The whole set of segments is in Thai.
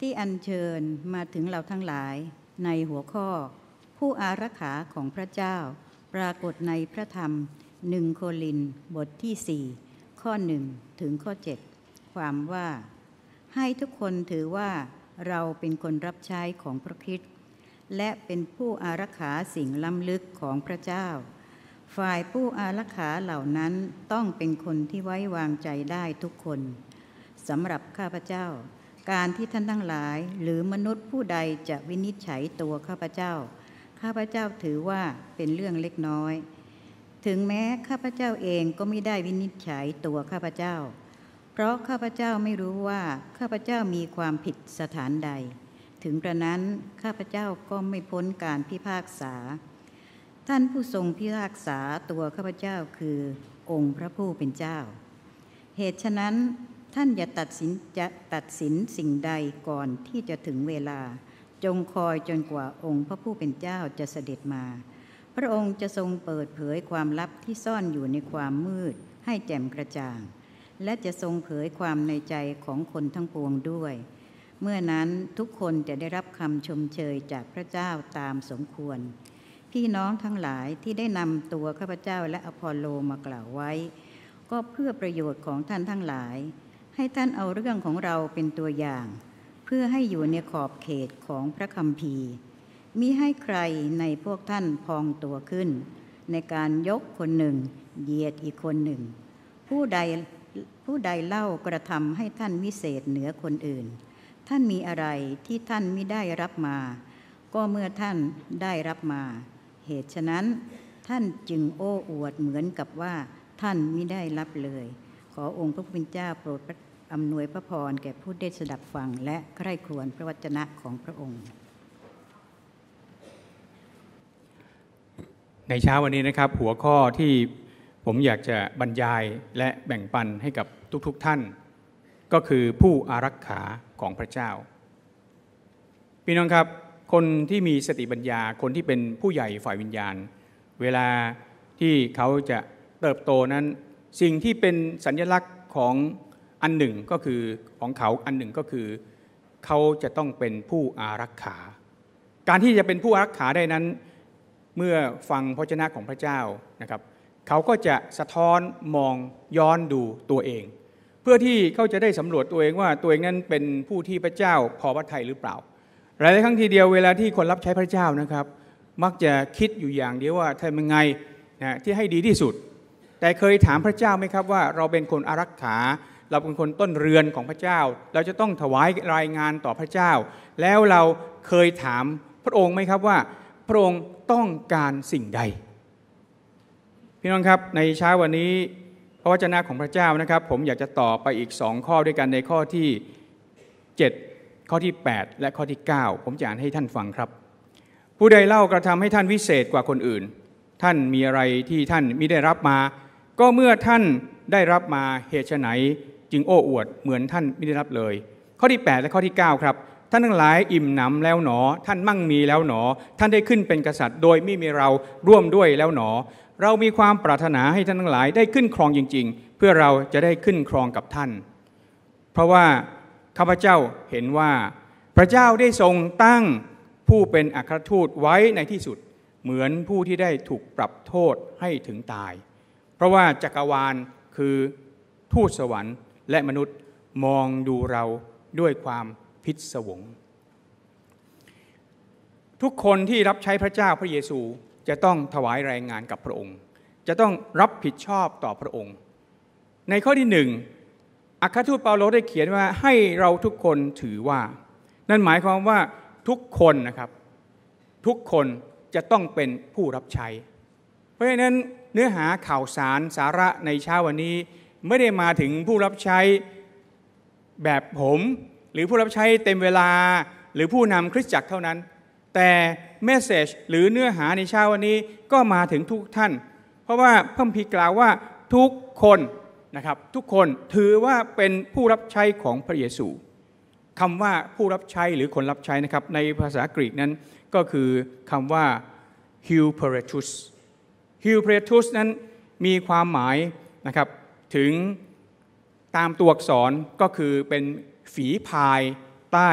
ที่อัญเชิญมาถึงเราทั้งหลายในหัวข้อผู้อารักขาของพระเจ้าปรากฏในพระธรรม1 โครินธ์บทที่4ข้อ1ถึงข้อ7ความว่าให้ทุกคนถือว่าเราเป็นคนรับใช้ของพระคริสต์และเป็นผู้อารักขาสิ่งล้ำลึกของพระเจ้าฝ่ายผู้อารักขาเหล่านั้นต้องเป็นคนที่ไว้วางใจได้ทุกคนสำหรับข้าพเจ้าการที่ท่านทั้งหลายหรือมนุษย์ผู้ใดจะวินิจฉัยตัวข้าพเจ้าถือว่าเป็นเรื่องเล็กน้อยถึงแม้ข้าพเจ้าเองก็ไม่ได้วินิจฉัยตัวข้าพเจ้าเพราะข้าพเจ้าไม่รู้ว่าข้าพเจ้ามีความผิดสถานใดถึงกระนั้นข้าพเจ้าก็ไม่พ้นการพิพากษาท่านผู้ทรงพิพากษาตัวข้าพเจ้าคือองค์พระผู้เป็นเจ้าเหตุฉะนั้นท่านอย่าตัดสินสิ่งใดก่อนที่จะถึงเวลาจงคอยจนกว่าองค์พระผู้เป็นเจ้าจะเสด็จมาพระองค์จะทรงเปิดเผยความลับที่ซ่อนอยู่ในความมืดให้แจ่มกระจ่างและจะทรงเผยความในใจของคนทั้งปวงด้วยเมื่อนั้นทุกคนจะได้รับคำชมเชยจากพระเจ้าตามสมควรพี่น้องทั้งหลายที่ได้นำตัวข้าพเจ้าและอพอลโลมากล่าวไว้ก็เพื่อประโยชน์ของท่านทั้งหลายให้ท่านเอาเรื่องของเราเป็นตัวอย่างเพื่อให้อยู่ในขอบเขตของพระคัมภีร์มิให้ใครในพวกท่านพองตัวขึ้นในการยกคนหนึ่งเหยียดอีกคนหนึ่งผู้ใดเล่ากระทำให้ท่านวิเศษเหนือคนอื่นท่านมีอะไรที่ท่านมิได้รับมาก็เมื่อท่านได้รับมาเหตุฉะนั้นท่านจึงโอ้อวดเหมือนกับว่าท่านมิได้รับเลยขอองค์พระผู้เป็นเจ้าโปรดอำนวยพระพรแก่ผู้ได้สดับฟังและใคร่ครวญพระวจนะของพระองค์ในเช้าวันนี้นะครับหัวข้อที่ผมอยากจะบรรยายและแบ่งปันให้กับทุกๆท่านก็คือผู้อารักขาของพระเจ้าพี่น้องครับคนที่มีสติปัญญาคนที่เป็นผู้ใหญ่ฝ่ายวิญญาณเวลาที่เขาจะเติบโตนั้นสิ่งที่เป็นสัญลักษณ์ของอันหนึ่งก็คือของเขาอันหนึ่งก็คือเขาจะต้องเป็นผู้อารักขาการที่จะเป็นผู้อารักขาได้นั้นเมื่อฟังพระวจนะของพระเจ้านะครับเขาก็จะสะท้อนมองย้อนดูตัวเองเพื่อที่เขาจะได้สำรวจตัวเองว่าตัวเองนั้นเป็นผู้ที่พระเจ้าพอพระทัยหรือเปล่าหลายครั้งทีเดียวเวลาที่คนรับใช้พระเจ้านะครับมักจะคิดอยู่อย่างเดียวว่าทำยังไงนะที่ให้ดีที่สุดแต่เคยถามพระเจ้าไหมครับว่าเราเป็นคนอารักขาเราเป็นคนต้นเรือนของพระเจ้าเราจะต้องถวายรายงานต่อพระเจ้าแล้วเราเคยถามพระองค์ไหมครับว่าพระองค์ต้องการสิ่งใดพี่น้องครับในเช้าวันนี้พระวจนะของพระเจ้านะครับผมอยากจะต่อไปอีก2ข้อด้วยกันในข้อที่7ข้อที่8และข้อที่9ผมจะอ่านให้ท่านฟังครับผู้ใดเล่ากระทำให้ท่านวิเศษกว่าคนอื่นท่านมีอะไรที่ท่านมิได้รับมาก็เมื่อท่านได้รับมาเหตุไฉนจึงโอ้อวดเหมือนท่านไม่ได้รับเลยข้อที่8และข้อที่9ครับท่านทั้งหลายอิ่มหนำแล้วหนอท่านมั่งมีแล้วหนอท่านได้ขึ้นเป็นกษัตริย์โดยไม่มีเราร่วมด้วยแล้วหนอเรามีความปรารถนาให้ท่านทั้งหลายได้ขึ้นครองจริงๆเพื่อเราจะได้ขึ้นครองกับท่านเพราะว่าข้าพเจ้าเห็นว่าพระเจ้าได้ทรงตั้งผู้เป็นอัครทูตไว้ในที่สุดเหมือนผู้ที่ได้ถูกปรับโทษให้ถึงตายเพราะว่าจักรวาลคือทูตสวรรค์และมนุษย์มองดูเราด้วยความพิศวงทุกคนที่รับใช้พระเจ้าพระเยซูจะต้องถวายรายงานกับพระองค์จะต้องรับผิดชอบต่อพระองค์ในข้อที่1อัครทูตเปาโลได้เขียนว่าให้เราทุกคนถือว่านั่นหมายความว่าทุกคนนะครับทุกคนจะต้องเป็นผู้รับใช้เพราะฉะนั้นเนื้อหาข่าวสารสาระในเช้าวันนี้ไม่ได้มาถึงผู้รับใช้แบบผมหรือผู้รับใช้เต็มเวลาหรือผู้นำคริสตจักรเท่านั้นแต่เมสเสจหรือเนื้อหาในเช้าวันนี้ก็มาถึงทุกท่านเพราะว่าพระคัมภีร์กล่าวว่าทุกคนนะครับทุกคนถือว่าเป็นผู้รับใช้ของพระเยซูคำว่าผู้รับใช้หรือคนรับใช้นะครับในภาษากรีกนั้นก็คือคำว่า Huperetus นั้นมีความหมายนะครับถึงตามตัวอักษรก็คือเป็นฝีพายใต้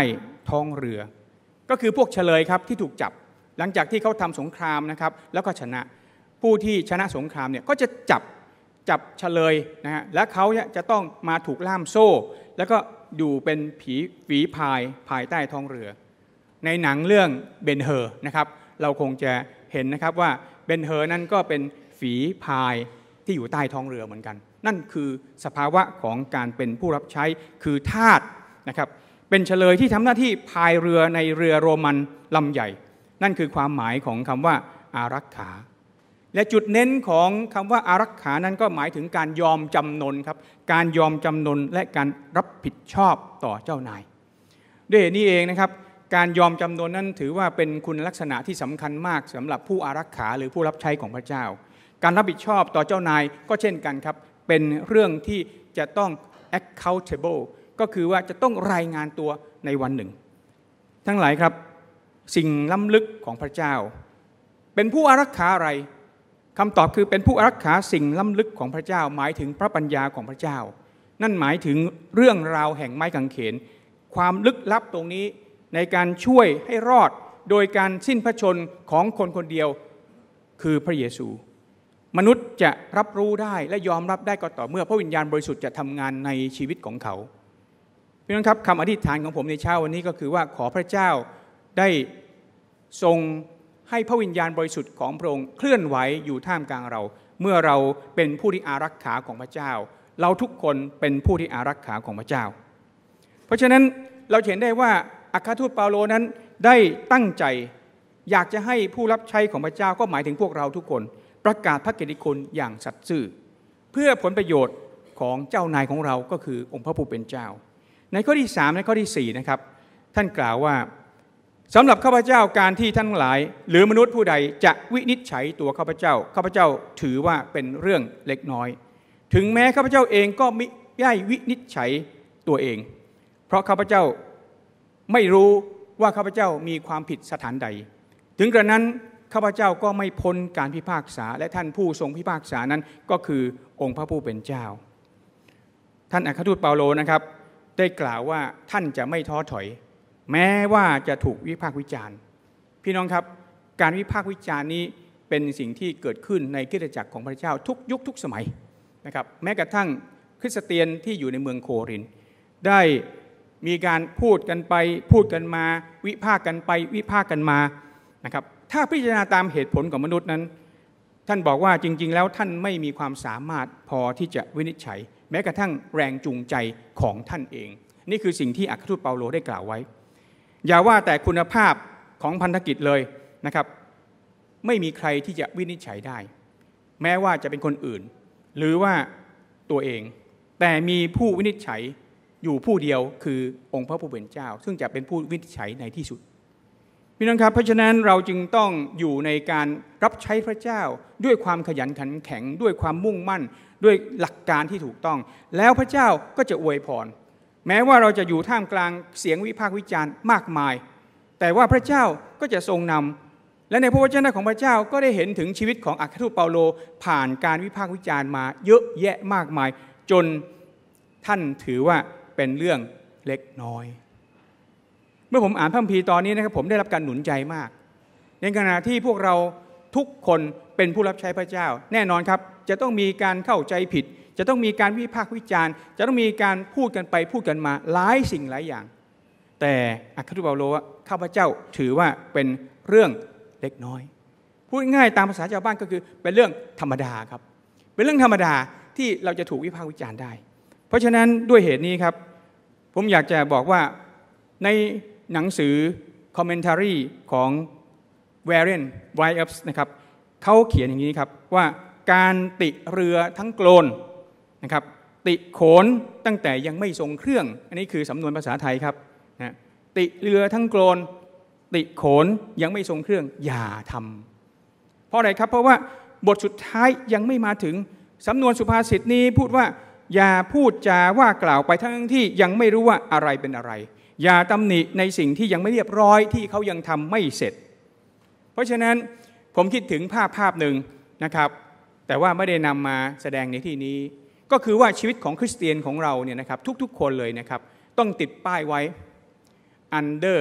ท้องเรือก็คือพวกเฉลยครับที่ถูกจับหลังจากที่เขาทำสงครามนะครับแล้วก็ชนะผู้ที่ชนะสงครามเนี่ยก็จะจับเฉลยนะฮะและเขาจะต้องมาถูกล่ามโซ่แล้วก็อยู่เป็นฝีพายภายใต้ท้องเรือในหนังเรื่องเบนเฮอร์นะครับเราคงจะเห็นนะครับว่าเบนเฮอร์นั่นก็เป็นฝีพายที่อยู่ใต้ท้องเรือเหมือนกันนั่นคือสภาวะของการเป็นผู้รับใช้คือทาสนะครับเป็นเฉลยที่ทำหน้าที่พายเรือในเรือโรมันลำใหญ่นั่นคือความหมายของคำว่าอารักขาและจุดเน้นของคำว่าอารักขานั้นก็หมายถึงการยอมจำนนครับการยอมจำนนและการรับผิดชอบต่อเจ้านายด้วยนี้เองนะครับการยอมจำนนนั้นถือว่าเป็นคุณลักษณะที่สำคัญมากสำหรับผู้อารักขาหรือผู้รับใช้ของพระเจ้าการรับผิดชอบต่อเจ้านายก็เช่นกันครับเป็นเรื่องที่จะต้อง accountable ก็คือว่าจะต้องรายงานตัวในวันหนึ่งทั้งหลายครับสิ่งล้ำลึกของพระเจ้าเป็นผู้อารักขาอะไรคำตอบคือเป็นผู้อารักขาสิ่งล้ำลึกของพระเจ้าหมายถึงพระปัญญาของพระเจ้านั่นหมายถึงเรื่องราวแห่งไม้กางเขนความลึกลับตรงนี้ในการช่วยให้รอดโดยการสิ้นพระชนของคนคนเดียวคือพระเยซูมนุษย์จะรับรู้ได้และยอมรับได้ก็ต่อเมื่อพระวิญญาณบริสุทธิ์จะทำงานในชีวิตของเขาพี่น้องครับคำอธิษฐานของผมในเช้าวันนี้ก็คือว่าขอพระเจ้าได้ทรงให้พระวิญญาณบริสุทธิ์ของพระองค์เคลื่อนไหวอยู่ท่ามกลางเราเมื่อเราเป็นผู้ที่อารักขาของพระเจ้าเราทุกคนเป็นผู้ที่อารักขาของพระเจ้าเพราะฉะนั้นเราเห็นได้ว่าอัครทูตเปาโลนั้นได้ตั้งใจอยากจะให้ผู้รับใช้ของพระเจ้าก็หมายถึงพวกเราทุกคนประกาศพระกิตติคุณอย่างสัตย์ซื่อเพื่อผลประโยชน์ของเจ้านายของเราก็คือองค์พระผู้เป็นเจ้าในข้อที่3ในข้อที่4นะครับท่านกล่าวว่าสำหรับข้าพเจ้าการที่ท่านทั้งหลายหรือมนุษย์ผู้ใดจะวินิจฉัยตัวข้าพเจ้าถือว่าเป็นเรื่องเล็กน้อยถึงแม้ข้าพเจ้าเองก็มิได้วินิจฉัยตัวเองเพราะข้าพเจ้าไม่รู้ว่าข้าพเจ้ามีความผิดสถานใดถึงกระนั้นข้าพเจ้าก็ไม่พ้นการพิพากษาและท่านผู้ทรงพิพากษานั้นก็คือองค์พระผู้เป็นเจ้าท่านอัครทูตเปาโลนะครับได้กล่าวว่าท่านจะไม่ท้อถอยแม้ว่าจะถูกวิพากษ์วิจารณ์พี่น้องครับการวิพากษ์วิจารณ์นี้เป็นสิ่งที่เกิดขึ้นในคริสตจักรของพระเจ้าทุกยุคทุกสมัยนะครับแม้กระทั่งคริสเตียนที่อยู่ในเมืองโครินธ์ได้มีการพูดกันไปพูดกันมาวิพากษ์กันไปวิพากษ์กันมานะครับถ้าพิจารณาตามเหตุผลของมนุษย์นั้นท่านบอกว่าจริงๆแล้วท่านไม่มีความสามารถพอที่จะวินิจฉัยแม้กระทั่งแรงจูงใจของท่านเองนี่คือสิ่งที่อัครทูตเปาโลได้กล่าวไว้อย่าว่าแต่คุณภาพของพันธกิจเลยนะครับไม่มีใครที่จะวินิจฉัยได้แม้ว่าจะเป็นคนอื่นหรือว่าตัวเองแต่มีผู้วินิจฉัยอยู่ผู้เดียวคือองค์พระผู้เป็นเจ้าซึ่งจะเป็นผู้วินิจฉัยในที่สุดพี่น้องครับเพราะฉะนั้นเราจึงต้องอยู่ในการรับใช้พระเจ้าด้วยความขยันขันแข็งด้วยความมุ่งมั่นด้วยหลักการที่ถูกต้องแล้วพระเจ้าก็จะอวยพรแม้ว่าเราจะอยู่ท่ามกลางเสียงวิพากษ์วิจารณ์มากมายแต่ว่าพระเจ้าก็จะทรงนำและในพระวจนะของพระเจ้าก็ได้เห็นถึงชีวิตของอัครทูตเปาโลผ่านการวิพากษ์วิจารณ์มาเยอะแยะมากมายจนท่านถือว่าเป็นเรื่องเล็กน้อยเมื่อผมอ่านพระคัมภีร์ตอนนี้นะครับผมได้รับการหนุนใจมากในขณะที่พวกเราทุกคนเป็นผู้รับใช้พระเจ้าแน่นอนครับจะต้องมีการเข้าใจผิดจะต้องมีการวิพากษ์วิจารณ์จะต้องมีการพูดกันไปพูดกันมาหลายสิ่งหลายอย่างแต่อัครทูตเปาโลว่าข้าพเจ้าถือว่าเป็นเรื่องเล็กน้อยพูดง่ายตามภาษาชาวบ้านก็คือเป็นเรื่องธรรมดาครับเป็นเรื่องธรรมดาที่เราจะถูกวิพากษ์วิจารณ์ได้เพราะฉะนั้นด้วยเหตุนี้ครับผมอยากจะบอกว่าในหนังสือ commentary ของ Warren Wiersbe นะครับเขาเขียนอย่างนี้ครับว่าการติเรือทั้งโกลนนะครับติโขนตั้งแต่ยังไม่ทรงเครื่องอันนี้คือสำนวนภาษาไทยครับนะติเรือทั้งโกลนติโขนยังไม่ทรงเครื่องอย่าทำเพราะอะไรครับเพราะว่าบทสุดท้ายยังไม่มาถึงสำนวนสุภาษิตนี้พูดว่าอย่าพูดจาว่ากล่าวไปทั้งที่ยังไม่รู้ว่าอะไรเป็นอะไรอย่าตำหนิในสิ่งที่ยังไม่เรียบร้อยที่เขายังทำไม่เสร็จเพราะฉะนั้นผมคิดถึงภาพหนึ่งนะครับแต่ว่าไม่ได้นำมาแสดงในที่นี้ก็คือว่าชีวิตของคริสเตียนของเราเนี่ยนะครับทุกๆคนเลยนะครับต้องติดป้ายไว้ under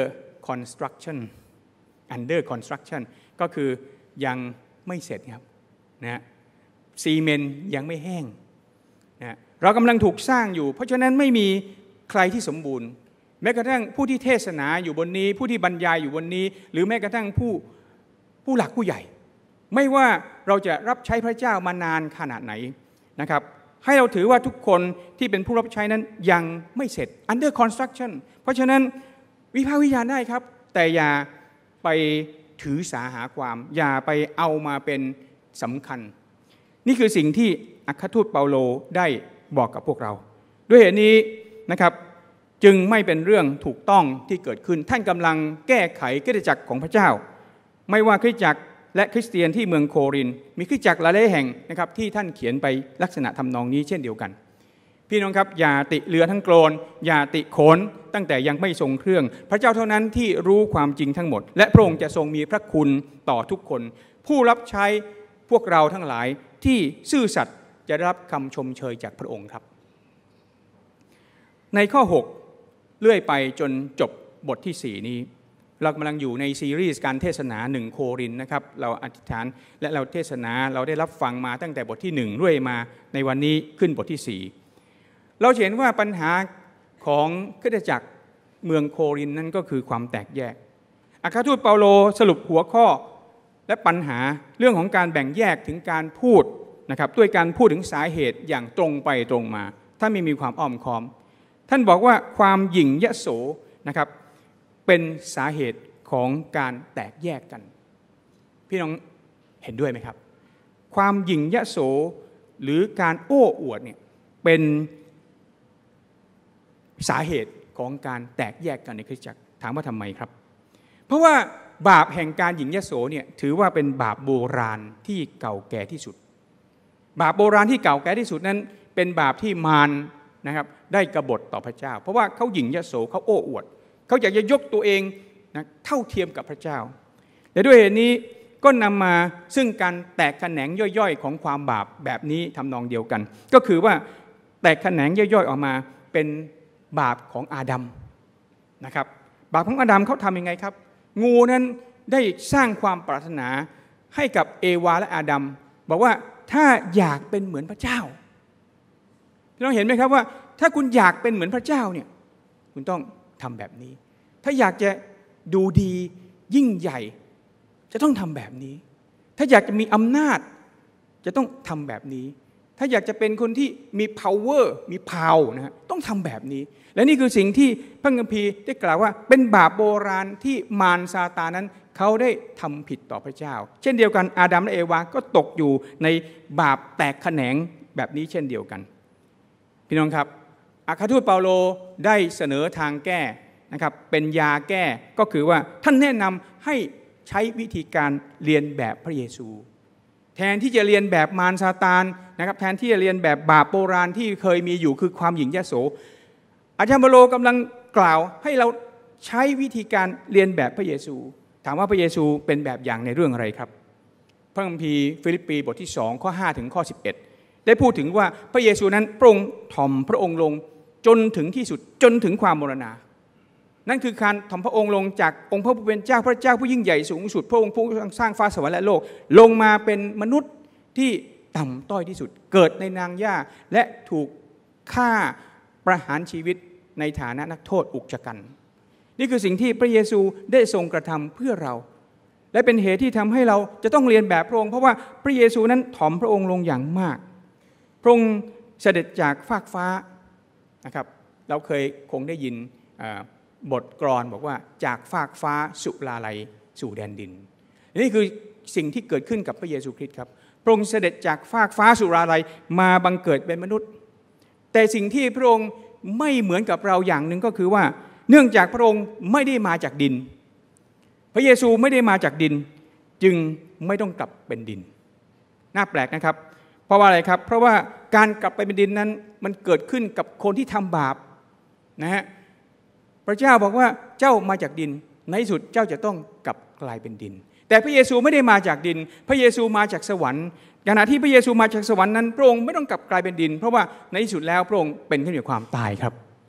construction ก็คือยังไม่เสร็จครับนะซีเมนต์ยังไม่แห้งนะเรากำลังถูกสร้างอยู่เพราะฉะนั้นไม่มีใครที่สมบูรณ์แม้กระทั่งผู้ที่เทศนาอยู่บนนี้ผู้ที่บรรยายอยู่บนนี้หรือแม้กระทั่งผู้หลักผู้ใหญ่ไม่ว่าเราจะรับใช้พระเจ้ามานานขนาดไหนนะครับให้เราถือว่าทุกคนที่เป็นผู้รับใช้นั้นยังไม่เสร็จ under construction เพราะฉะนั้นวิพากษ์วิจารณ์ได้ครับแต่อย่าไปถือสาหาความอย่าไปเอามาเป็นสำคัญนี่คือสิ่งที่อัครทูตเปาโลได้บอกกับพวกเราด้วยเหตุนี้นะครับจึงไม่เป็นเรื่องถูกต้องที่เกิดขึ้นท่านกำลังแก้ไขคริสตจักรของพระเจ้าไม่ว่าคริสตจักรและคริสเตียนที่เมืองโครินธ์มีคริสตจักรหลายแห่งนะครับที่ท่านเขียนไปลักษณะทำนองนี้เช่นเดียวกันพี่น้องครับอย่าติเรือทั้งโกลนอย่าติโขนตั้งแต่ยังไม่ทรงเครื่องพระเจ้าเท่านั้นที่รู้ความจริงทั้งหมดและพระองค์จะทรงมีพระคุณต่อทุกคนผู้รับใช้พวกเราทั้งหลายที่ซื่อสัตย์จะได้รับคำชมเชยจากพระองค์ครับในข้อ6เลื่อยไปจนจบบทที่4นี้เรากำลังอยู่ในซีรีส์การเทศนา1โครินธ์นะครับเราอธิษฐานและเราเทศนาเราได้รับฟังมาตั้งแต่บทที่1เรื่อยมาในวันนี้ขึ้นบทที่4เราเห็นว่าปัญหาของคริสตจักรเมืองโครินธ์นั้นก็คือความแตกแยกอัครทูตเปาโลสรุปหัวข้อและปัญหาเรื่องของการแบ่งแยกถึงการพูดนะครับด้วยการพูดถึงสาเหตุอย่างตรงไปตรงมาถ้าไม่มีความอ้อมค้อมท่านบอกว่าความหยิ่งยโสนะครับเป็นสาเหตุของการแตกแยกกันพี่น้องเห็นด้วยไหมครับความหยิ่งยโสหรือการโอ้อวดเนี่ยเป็นสาเหตุของการแตกแยกกันในคริสตจักรถามว่าทำไมครับเพราะว่าบาปแห่งการหยิ่งยโสเนี่ยถือว่าเป็นบาปโบราณที่เก่าแก่ที่สุดบาปโบราณที่เก่าแก่ที่สุดนั้นเป็นบาปที่มารนะครับได้กบฏต่อพระเจ้าเพราะว่าเขาหยิ่งยโสเขาโอ้อวดเขาอยากจะยกตัวเองนะเท่าเทียมกับพระเจ้าและด้วยเหตุนี้ก็นำมาซึ่งการแตกแขนงย่อยๆของความบาปแบบนี้ทำนองเดียวกันก็คือว่าแตกแขนงย่อยๆออกมาเป็นบาปของอาดัมนะครับบาปของอาดัมเขาทำยังไงครับงูนั้นได้สร้างความปรารถนาให้กับเอวาและอาดัมบอกว่าถ้าอยากเป็นเหมือนพระเจ้าเราเห็นไหมครับว่าถ้าคุณอยากเป็นเหมือนพระเจ้าเนี่ยคุณต้องทำแบบนี้ถ้าอยากจะดูดียิ่งใหญ่จะต้องทำแบบนี้ถ้าอยากจะมีอำนาจจะต้องทำแบบนี้ถ้าอยากจะเป็นคนที่มี power มี power นะฮะต้องทำแบบนี้และนี่คือสิ่งที่พระคัมภีร์ได้กล่าวว่าเป็นบาปโบราณที่มารซาตานนั้นเขาได้ทำผิดต่อพระเจ้าเช่นเดียวกันอาดัมและเอวาก็ตกอยู่ในบาปแตกแขนงแบบนี้เช่นเดียวกันพี่น้องครับอัครทูตเปาโลได้เสนอทางแก้นะครับเป็นยาแก้ก็คือว่าท่านแนะนำให้ใช้วิธีการเรียนแบบพระเยซูแทนที่จะเรียนแบบมารซาตานนะครับแทนที่จะเรียนแบบบาปโบราณที่เคยมีอยู่คือความหยิ่งยโสอาจารย์เปาโลกำลังกล่าวให้เราใช้วิธีการเรียนแบบพระเยซูถามว่าพระเยซูเป็นแบบอย่างในเรื่องอะไรครับพระคัมภีร์ฟิลิปปีบทที่2ข้อ5ถึงข้อ11ได้พูดถึงว่าพระเยซูนั้นพระองค์ถ่อมพระองค์ลงจนถึงที่สุดจนถึงความมรณานั่นคือการถ่อมพระองค์ลงจากองค์พระผู้เป็นเจ้าพระเจ้าผู้ยิ่งใหญ่สูงสุดพระองค์ผู้สร้างฟ้าสวรรค์และโลกลงมาเป็นมนุษย์ที่ต่ำต้อยที่สุดเกิดในนางหญ้าและถูกฆ่าประหารชีวิตในฐานะนักโทษอุกชะกันนี่คือสิ่งที่พระเยซูได้ทรงกระทำเพื่อเราและเป็นเหตุที่ทำให้เราจะต้องเรียนแบบพระองค์เพราะว่าพระเยซูนั้นถ่อมพระองค์ลงอย่างมากพระองค์เสด็จจากฟากฟ้านะครับเราเคยคงได้ยินบทกลอนบอกว่าจากฟากฟ้าสุลาลัยสู่แดนดินนี่คือสิ่งที่เกิดขึ้นกับพระเยซูคริสต์ครับพระองค์เสด็จจากฟากฟ้าสุลาลัยมาบังเกิดเป็นมนุษย์แต่สิ่งที่พระองค์ไม่เหมือนกับเราอย่างหนึ่งก็คือว่าเนื่องจากพระองค์ไม่ได้มาจากดินพระเยซูไม่ได้มาจากดินจึงไม่ต้องกลับเป็นดินน่าแปลกนะครับเพราะว่าอะไรครับเพราะว่าการกลับไปเป็นดินนั้นมันเกิดขึ้นกับคนที่ทำบาปนะฮะพระเจ้าบอกว่าเจ้ามาจากดินในที่สุดเจ้าจะต้องกลับกลายเป็นดินแต่พระเยซูไม่ได้มาจากดินพระเยซูมาจากสวรรค์ขณะที่พระเยซูมาจากสวรรค์นั้นพระองค์ไม่ต้องกลับกลายเป็นดินเพราะว่าในที่สุดแล้วพระองค์เป็นขึ้นจากความตายครับ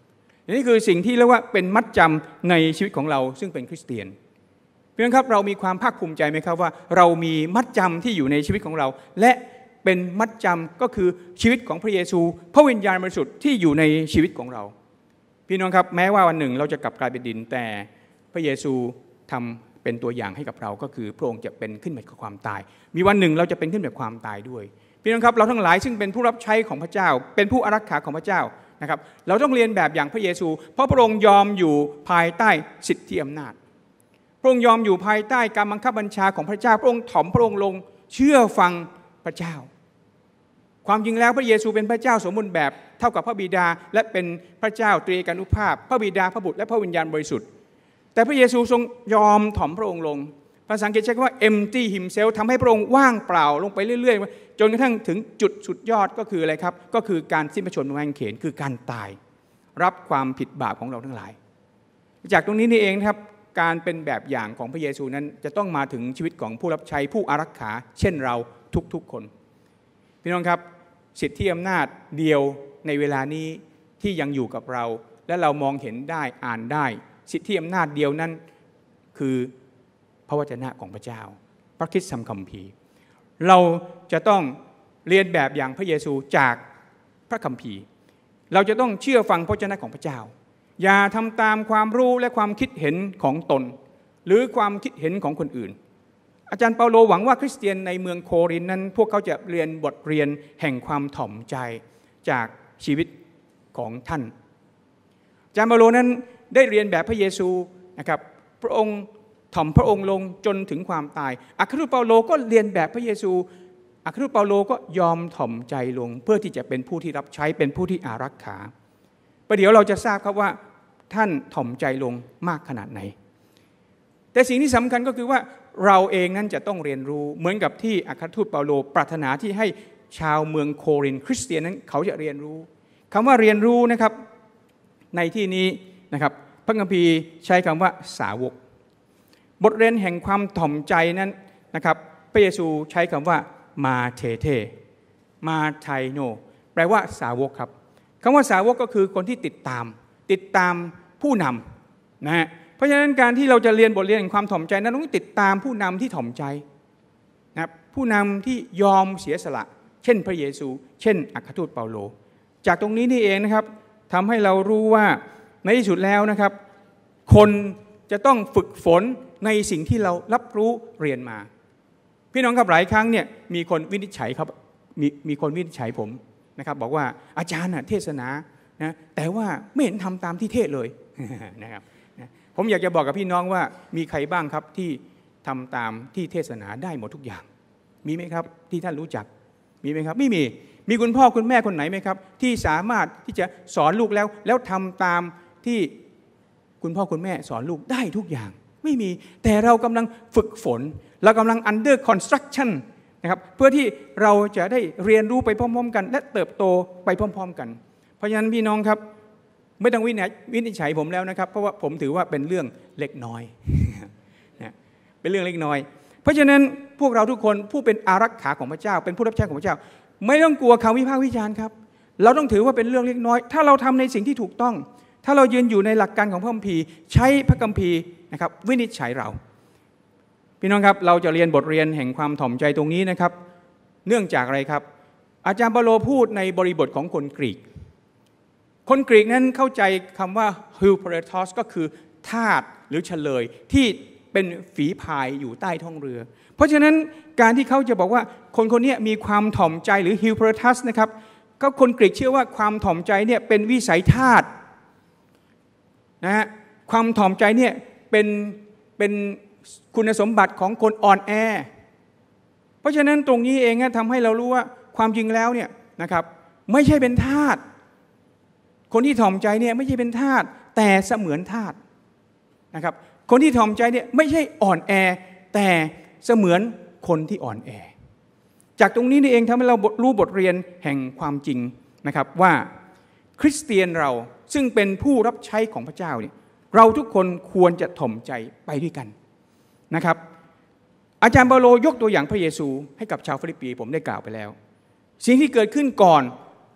นี่คือสิ่งที่เรียกว่าเป็นมัดจำในชีวิตของเราซึ่งเป็นคริสเตียนเพื่อนครับเรามีความภาคภูมิใจไหมครับว่าเรามีมัดจำที่อยู่ในชีวิตของเราและเป็นมัดจำก็คือชีวิตของพระเยซูพระวิญญาณบริสุทธิ์ที่อยู่ในชีวิตของเราพี่น้องครับแม้ว่าวันหนึ่งเราจะกลับกลายเป็นดินแต่พระเยซูทำเป็นตัวอย่างให้กับเราก็คือพระองค์จะเป็นขึ้นจากความตายมีวันหนึ่งเราจะเป็นขึ้นจากความตายด้วยพี่น้องครับเราทั้งหลายซึ่งเป็นผู้รับใช้ของพระเจ้าเป็นผู้อารักขาของพระเจ้านะครับเราต้องเรียนแบบอย่างพระเยซูเพราะพระองค์ยอมอยู่ภายใต้สิทธิอำนาจพระองค์ยอมอยู่ภายใต้การบังคับบัญชาของพระเจ้าพระองค์ถ่อมพระองค์ลงเชื่อฟังพระเจ้าความจริงแล้วพระเยซูเป็นพระเจ้าสมบูรณ์แบบเท่ากับพระบิดาและเป็นพระเจ้าตรีเอกานุภาพพระบิดาพระบุตรและพระวิญญาณบริสุทธิ์แต่พระเยซูทรงยอมถ่อมพระองค์ลงภาษาอังกฤษใช้คำว่า empty himself ทำให้พระองค์ว่างเปล่าลงไปเรื่อยๆจนกระทั่งถึงจุดสุดยอดก็คืออะไรครับก็คือการสิ้นพระชนม์บนไม้กางเขนคือการตายรับความผิดบาปของเราทั้งหลายจากตรงนี้นี่เองครับการเป็นแบบอย่างของพระเยซูนั้นจะต้องมาถึงชีวิตของผู้รับใช้ผู้อารักขาเช่นเราทุกๆคนพี่น้องครับสิทธิอำนาจเดียวในเวลานี้ที่ยังอยู่กับเราและเรามองเห็นได้อ่านได้สิทธิอำนาจเดียวนั้นคือพระวจนะของพระเจ้าพระคริสตธรรมคัมภีร์เราจะต้องเรียนแบบอย่างพระเยซูจากพระคัมภีร์เราจะต้องเชื่อฟังพระวจนะของพระเจ้าอย่าทำตามความรู้และความคิดเห็นของตนหรือความคิดเห็นของคนอื่นอาจารย์เปาโลหวังว่าคริสเตียนในเมืองโครินธ์นั้นพวกเขาจะเรียนบทเรียนแห่งความถ่อมใจจากชีวิตของท่านอาจารย์เปาโลนั้นได้เรียนแบบพระเยซูนะครับพระองค์ถ่อมพระองค์ลงจนถึงความตายอัครทูตเปาโลก็เรียนแบบพระเยซูอัครทูตเปาโลก็ยอมถ่อมใจลงเพื่อที่จะเป็นผู้ที่รับใช้เป็นผู้ที่อารักขาประเดี๋ยวเราจะทราบครับว่าท่านถ่อมใจลงมากขนาดไหนแต่สิ่งที่สำคัญก็คือว่าเราเองนั้นจะต้องเรียนรู้เหมือนกับที่อัครทูตเปาโลปรารถนาที่ให้ชาวเมืองโครินธ์คริสเตียนนั้นเขาจะเรียนรู้คำว่าเรียนรู้นะครับในที่นี้นะครับพระคัมภีร์ใช้คำว่าสาวกบทเรียนแห่งความถ่อมใจนั้นนะครับพระเยซูใช้คำว่ามาเทเทมาไทโนแปลว่าสาวกครับคำว่าสาวกก็คือคนที่ติดตามผู้นำนะฮะเพราะฉะนั้นการที่เราจะเรียนบทเรียนแห่งความถ่อมใจนั้นต้องติดตามผู้นำที่ถ่อมใจนะครับผู้นำที่ยอมเสียสละเช่นพระเยซูเช่นอัครทูตเปาโลจากตรงนี้นี่เองนะครับทำให้เรารู้ว่าในที่สุดแล้วนะครับคนจะต้องฝึกฝนในสิ่งที่เรารับรู้เรียนมาพี่น้องครับหลายครั้งเนี่ยมีคนวินิจฉัยครับมีคนวินิจฉัยผมนะครับบอกว่าอาจารย์เทศนานะแต่ว่าไม่เห็นทำตามที่เทศเลย นะครับผมอยากจะบอกกับพี่น้องว่ามีใครบ้างครับที่ทำตามที่เทศนาได้หมดทุกอย่างมีไหมครับที่ท่านรู้จักมีไหมครับไม่มีคุณพ่อคุณแม่คนไหนไหมครับที่สามารถที่จะสอนลูกแล้วทำตามที่คุณพ่อคุณแม่สอนลูกได้ทุกอย่างไม่มีแต่เรากำลังฝึกฝนเรากำลัง under construction นะครับเพื่อที่เราจะได้เรียนรู้ไปพร้อมๆกันและเติบโตไปพร้อมๆกันเพราะฉะนั้นพี่น้องครับไม่ต้องวินิจฉัยผมแล้วนะครับเพราะว่าผมถือว่าเป็นเรื่องเล็กน้อยนะเป็นเรื่องเล็กน้อยเพราะฉะนั้นพวกเราทุกคนผู้เป็นอารักขาของพระเจ้าเป็นผู้รับใช้ของพระเจ้าไม่ต้องกลัวคำวิพากษ์วิจารณ์ครับเราต้องถือว่าเป็นเรื่องเล็กน้อยถ้าเราทำในสิ่งที่ถูกต้องถ้าเรายืนอยู่ในหลักการของพระคัมภีร์ใช้พระคัมภีร์นะครับวินิจฉัยเราพี่น้องครับเราจะเรียนบทเรียนแห่งความถ่อมใจตรงนี้นะครับเนื่องจากอะไรครับอาจารย์เปาโลพูดในบริบทของคนกรีกคนกรีกนั้นเข้าใจคำว่า Huperetos ก็คือทาสหรือเฉลยที่เป็นฝีพายอยู่ใต้ท้องเรือเพราะฉะนั้นการที่เขาจะบอกว่าคนคนนี้มีความถ่อมใจหรือ Huperetos นะครับก็คนกรีกเชื่อว่าความถ่อมใจเนี่ยเป็นวิสัยทาสนะฮะความถ่อมใจเนี่ยเป็นคุณสมบัติของคนอ่อนแอเพราะฉะนั้นตรงนี้เองทำให้เรารู้ว่าความจริงแล้วเนี่ยนะครับไม่ใช่เป็นทาสคนที่ถ่อมใจเนี่ยไม่ใช่เป็นทาสแต่เสมือนทาสนะครับคนที่ถ่อมใจเนี่ยไม่ใช่อ่อนแอแต่เสมือนคนที่อ่อนแอจากตรงนี้นี่เองทำให้เรารู้บทเรียนแห่งความจริงนะครับว่าคริสเตียนเราซึ่งเป็นผู้รับใช้ของพระเจ้าเนี่ยเราทุกคนควรจะถ่อมใจไปด้วยกันนะครับอาจารย์เปาโลยกตัวอย่างพระเยซูให้กับชาวฟิลิปปีผมได้กล่าวไปแล้วสิ่งที่เกิดขึ้นก่อน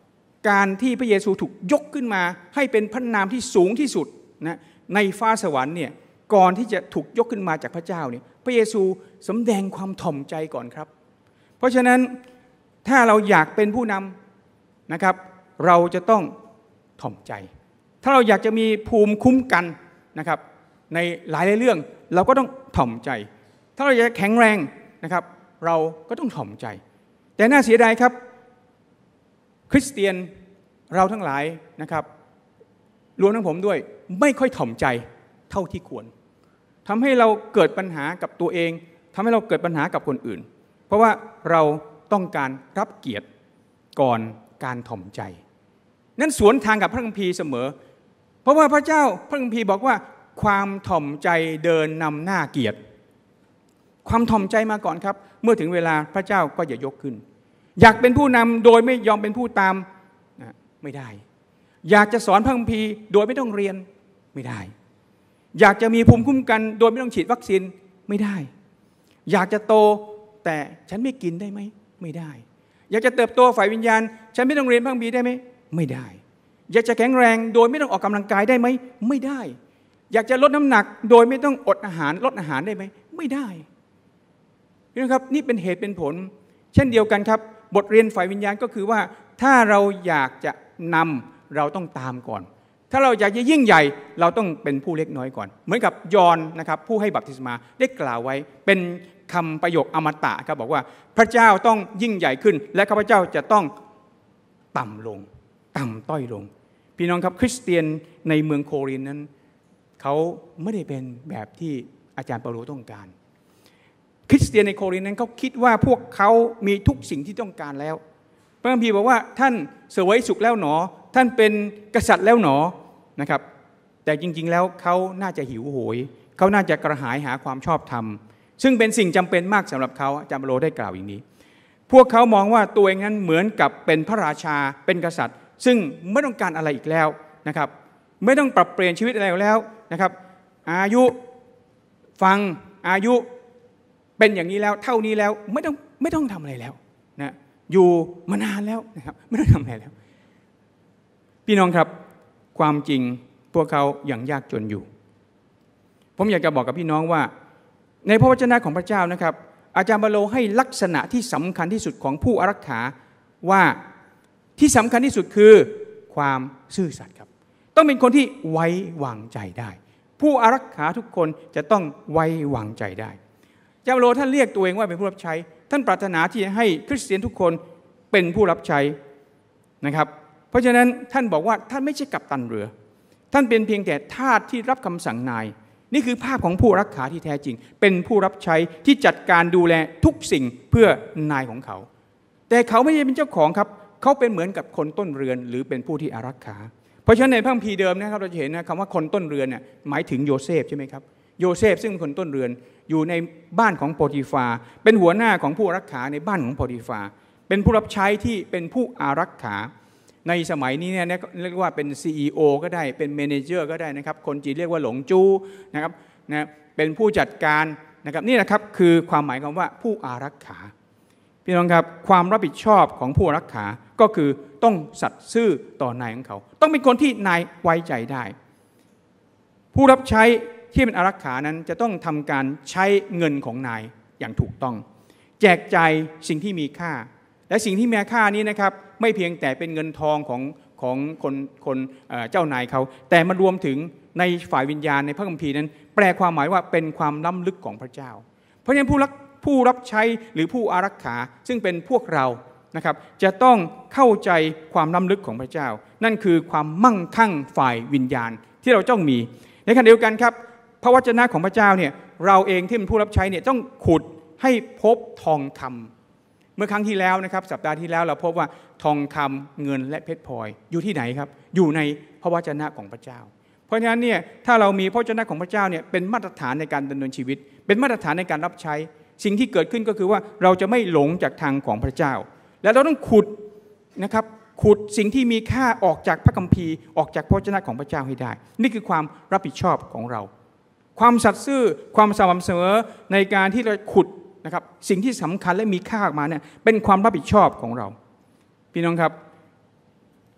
การที่พระเยซูถูกยกขึ้นมาให้เป็นพระนามที่สูงที่สุดนะในฟ้าสวรรค์เนี่ยก่อนที่จะถูกยกขึ้นมาจากพระเจ้าเนี่ยพระเยซูสำแดงความถ่อมใจก่อนครับเพราะฉะนั้นถ้าเราอยากเป็นผู้นำนะครับเราจะต้องถ่อมใจถ้าเราอยากจะมีภูมิคุ้มกันนะครับในหลายเรื่องเราก็ต้องถ่อมใจถ้าเราอยากแข็งแรงนะครับเราก็ต้องถ่อมใจแต่น่าเสียดายครับคริสเตียนเราทั้งหลายนะครับรวมทั้งผมด้วยไม่ค่อยถ่อมใจเท่าที่ควรทำให้เราเกิดปัญหากับตัวเองทำให้เราเกิดปัญหากับคนอื่นเพราะว่าเราต้องการรับเกียรติก่อนการถ่อมใจนั่นสวนทางกับพระคัมภีร์เสมอเพราะว่าพระเจ้าพระคัมภีร์บอกว่าความถ่อมใจเดินนำหน้าเกียรติความถ่อมใจมาก่อนครับเมื่อถึงเวลาพระเจ้าก็จะยกขึ้นอยากเป็นผู้นำโดยไม่ยอมเป็นผู้ตามไม่ได้อยากจะสอนพระคัมภีร์โดยไม่ต้องเรียนไม่ได้อยากจะมีภูมิคุ้มกันโดยไม่ต้องฉีดวัคซีนไม่ได้อยากจะโตแต่ฉันไม่กินได้ไหมไม่ได้อยากจะเติบโตฝ่ายวิญญาณฉันไม่ต้องเรียนพระคัมภีร์ได้ไหมไม่ได้อยากจะแข็งแรงโดยไม่ต้องออกกำลังกายได้ไหมไม่ได้อยากจะลดน้ำหนักโดยไม่ต้องอดอาหารลดอาหารได้ไหมไม่ได้นะครับนี่เป็นเหตุเป็นผลเช่นเดียวกันครับบทเรียนฝ่ายวิญญาณก็คือว่าถ้าเราอยากจะนำเราต้องตามก่อนถ้าเราอยากจะยิ่งใหญ่เราต้องเป็นผู้เล็กน้อยก่อนเหมือนกับยอห์นนะครับผู้ให้บัพติศมาได้กล่าวไว้เป็นคำประโยคอมตะครับบอกว่าพระเจ้าต้องยิ่งใหญ่ขึ้นและข้าพเจ้าจะต้องต่ำลงต่ำต้อยลงพี่น้องครับคริสเตียนในเมืองโครินธ์นั้นเขาไม่ได้เป็นแบบที่อาจารย์เปาโลต้องการคริสเตียนในโครินธ์นั้นเขาคิดว่าพวกเขามีทุกสิ่งที่ต้องการแล้วพระคัมภีร์บอกว่าท่านเสวยสุขแล้วหนอท่านเป็นกษัตริย์แล้วหนอนะครับแต่จริงๆแล้วเขาน่าจะหิวโหยเขาน่าจะกระหายหาความชอบธรรมซึ่งเป็นสิ่งจำเป็นมากสำหรับเขาอาจารย์เปาโลได้กล่าวอย่างนี้พวกเขามองว่าตัวเองนั้นเหมือนกับเป็นพระราชาเป็นกษัตริย์ซึ่งไม่ต้องการอะไรอีกแล้วนะครับไม่ต้องปรับเปลี่ยนชีวิตอะไรแล้วนะครับอายุฟังอายุเป็นอย่างนี้แล้วเท่านี้แล้วไม่ต้องทำอะไรแล้วนะอยู่มานานแล้วนะครับไม่ต้องทำอะไรแล้วพี่น้องครับความจริงพวกเขายังยากจนอยู่ผมอยากจะบอกกับพี่น้องว่าในพระวจนะของพระเจ้านะครับอาจารย์เปาโลให้ลักษณะที่สำคัญที่สุดของผู้อารักขาว่าที่สำคัญที่สุดคือความซื่อสัตย์ครับต้องเป็นคนที่ไว้วางใจได้ผู้อารักขาทุกคนจะต้องไว้วางใจได้อาจารย์เปาโลท่านเรียกตัวเองว่าเป็นผู้รับใช้ท่านปรารถนาที่จะให้คริสเตียนทุกคนเป็นผู้รับใช้นะครับเพราะฉะนั้นท่านบอกว่าท่านไม่ใช่กัปตันเรือท่านเป็นเพียงแต่ทาสที่รับคำสั่งนายนี่คือภาพของผู้รักขาที่แท้จริงเป็นผู้รับใช้ที่จัดการดูแลทุกสิ่งเพื่อนายของเขาแต่เขาไม่ใช่เป็นเจ้าของครับเขาเป็นเหมือนกับคนต้นเรือนหรือเป็นผู้ที่อารักขาเพราะฉะนั้นในพระคัมภีร์เดิมนะครับเราจะเห็นนะคำว่าคนต้นเรือนเนี่ยหมายถึงโยเซฟใช่ไหมครับโยเซฟซึ่งเป็นคนต้นเรือนอยู่ในบ้านของโปติฟาเป็นหัวหน้าของผู้อารักขาในบ้านของโปติฟาเป็นผู้รับใช้ที่เป็นผู้อารักขาในสมัยนี้เนี่ยเรียกว่าเป็น CEO ก็ได้เป็นเมเนเจอร์ก็ได้นะครับคนจีนเรียกว่าหลงจู้นะครับนะเป็นผู้จัดการนะครับนี่แหละครับคือความหมายคำว่าผู้อารักขาพี่น้องครับความรับผิดชอบของผู้อารักขาก็คือต้องสัตย์ซื่อต่อนายของเขาต้องเป็นคนที่นายไว้ใจได้ผู้รับใช้ที่เป็นอารักขานั้นจะต้องทำการใช้เงินของนายอย่างถูกต้องแจกจ่ายสิ่งที่มีค่าและสิ่งที่มีค่านี้นะครับไม่เพียงแต่เป็นเงินทองของคนเจ้านายเขาแต่มันรวมถึงในฝ่ายวิญญาณในพระคัมภีร์นั้นแปลความหมายว่าเป็นความล้ำลึกของพระเจ้าเพราะฉะนั้นผู้รับใช้หรือผู้อารักขาซึ่งเป็นพวกเรานะครับจะต้องเข้าใจความล้ำลึกของพระเจ้านั่นคือความมั่งคั่งฝ่ายวิญญาณที่เราต้องมีในขณะเดียวกันครับพระวจนะของพระเจ้าเนี่ยเราเองที่เป็นผู้รับใช้เนี่ยต้องขุดให้พบทองคำเมื่อครั้งที่แล้วนะครับสัปดาห์ที่แล้วเราพบว่าทองคำเงินและเพชรพลอยอยู่ที่ไหนครับอยู่ในพระวจนะของพระเจ้าเพราะฉะนั้นเนี่ยถ้าเรามีพระวจนะของพระเจ้าเนี่ยเป็นมาตรฐานในการดำเนินชีวิตเป็นมาตรฐานในการรับใช้สิ่งที่เกิดขึ้นก็คือว่าเราจะไม่หลงจากทางของพระเจ้าและเราต้องขุดนะครับขุดสิ่งที่มีค่าออกจากพระคัมภีร์ออกจากพระวจนะของพระเจ้าให้ได้นี่คือความรับผิดชอบของเราความสัตย์ซื่อความสม่ำเสมอในการที่เราขุดนะครับสิ่งที่สำคัญและมีค่าออกมาเนี่ยเป็นความรับผิดชอบของเราพี่น้องครับ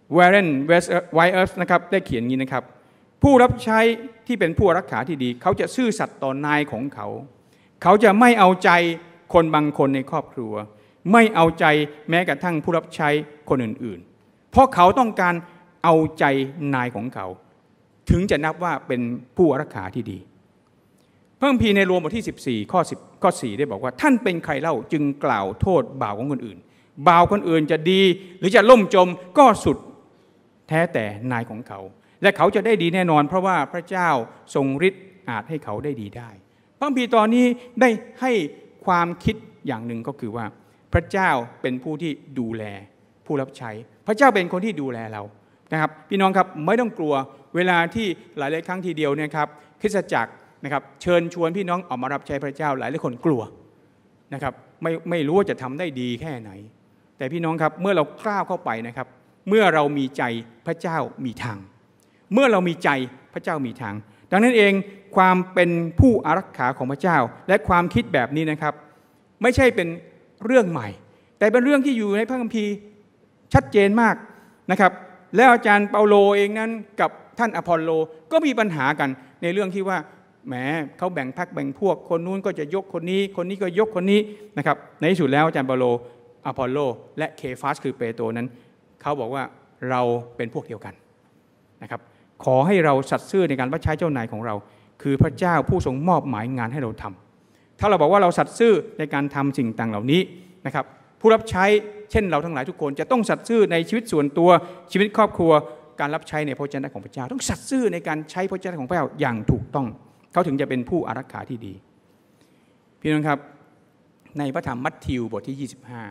วาร์เรนไวเออร์สนะครับได้เขียนอย่างนี้นะครับผู้รับใช้ที่เป็นผู้อารักขาที่ดีเขาจะซื่อสัตย์ต่อนายของเขาเขาจะไม่เอาใจคนบางคนในครอบครัวไม่เอาใจแม้กระทั่งผู้รับใช้คนอื่นๆเพราะเขาต้องการเอาใจนายของเขาถึงจะนับว่าเป็นผู้อารักขาที่ดีพระคัมภีร์ในโรมบทที่14ข้อ4ได้บอกว่าท่านเป็นใครเล่าจึงกล่าวโทษบ่าวของคนอื่นบ่าวคนอื่นจะดีหรือจะล่มจมก็สุดแท้แต่นายของเขาและเขาจะได้ดีแน่นอนเพราะว่าพระเจ้าทรงฤทธิ์อาจให้เขาได้ดีได้พระคัมภีร์ตอนนี้ได้ให้ความคิดอย่างหนึ่งก็คือว่าพระเจ้าเป็นผู้ที่ดูแลผู้รับใช้พระเจ้าเป็นคนที่ดูแลเรานะครับพี่น้องครับไม่ต้องกลัวเวลาที่หลายๆครั้งทีเดียวเนี่ยครับคริสตจักรนะครับเชิญชวนพี่น้องออกมารับใช้พระเจ้าหลายคนกลัวนะครับไม่รู้ว่าจะทำได้ดีแค่ไหนแต่พี่น้องครับเมื่อเรากล้าเข้าไปนะครับเมื่อเรามีใจพระเจ้ามีทางเมื่อเรามีใจพระเจ้ามีทางดังนั้นเองความเป็นผู้อารักขาของพระเจ้าและความคิดแบบนี้นะครับไม่ใช่เป็นเรื่องใหม่แต่เป็นเรื่องที่อยู่ในพระคัมภีร์ชัดเจนมากนะครับแล้วอาจารย์เปาโลเองนั้นกับท่านอพอลโลก็มีปัญหากันในเรื่องที่ว่าแหมเขาแบ่งพรรคแบ่งพวกคนนู้นก็จะยกคนนี้คนนี้ก็ยกคนนี้นะครับในที่สุดแล้วอาจารย์เปาโลอพอลโลและเคฟาสคือเปโตรนั้นเขาบอกว่าเราเป็นพวกเดียวกันนะครับขอให้เราสัตย์ซื่อในการรับใช้เจ้านายของเราคือพระเจ้าผู้ทรงมอบหมายงานให้เราทำถ้าเราบอกว่าเราสัตย์ซื่อในการทำสิ่งต่างเหล่านี้นะครับผู้รับใช้เช่นเราทั้งหลายทุกคนจะต้องสัตย์ซื่อในชีวิตส่วนตัวชีวิตครอบครัวการรับใช้ในพระเจ้าของพระเจ้าต้องสัตย์ซื่อในการใช้พระเจ้าของพระเจ้าอย่างถูกต้องเขาถึงจะเป็นผู้อารักขาที่ดีพี่น้องครับในพระธรรมมัทธิวบทที่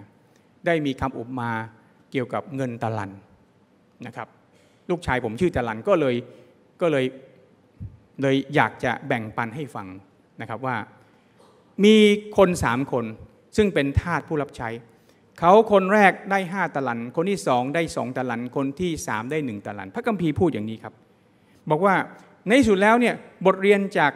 25ได้มีคำอุปมาเกี่ยวกับเงินตะลันนะครับลูกชายผมชื่อตะลันก็เลยอยากจะแบ่งปันให้ฟังนะครับว่ามีคน3คนซึ่งเป็นทาสผู้รับใช้เขาคนแรกได้5ตะลันคนที่2ได้2ตะลันคนที่3ได้1ตะลันพระคัมภีร์พูดอย่างนี้ครับบอกว่าในที่สุดแล้วเนี่ยบทเรียนจาก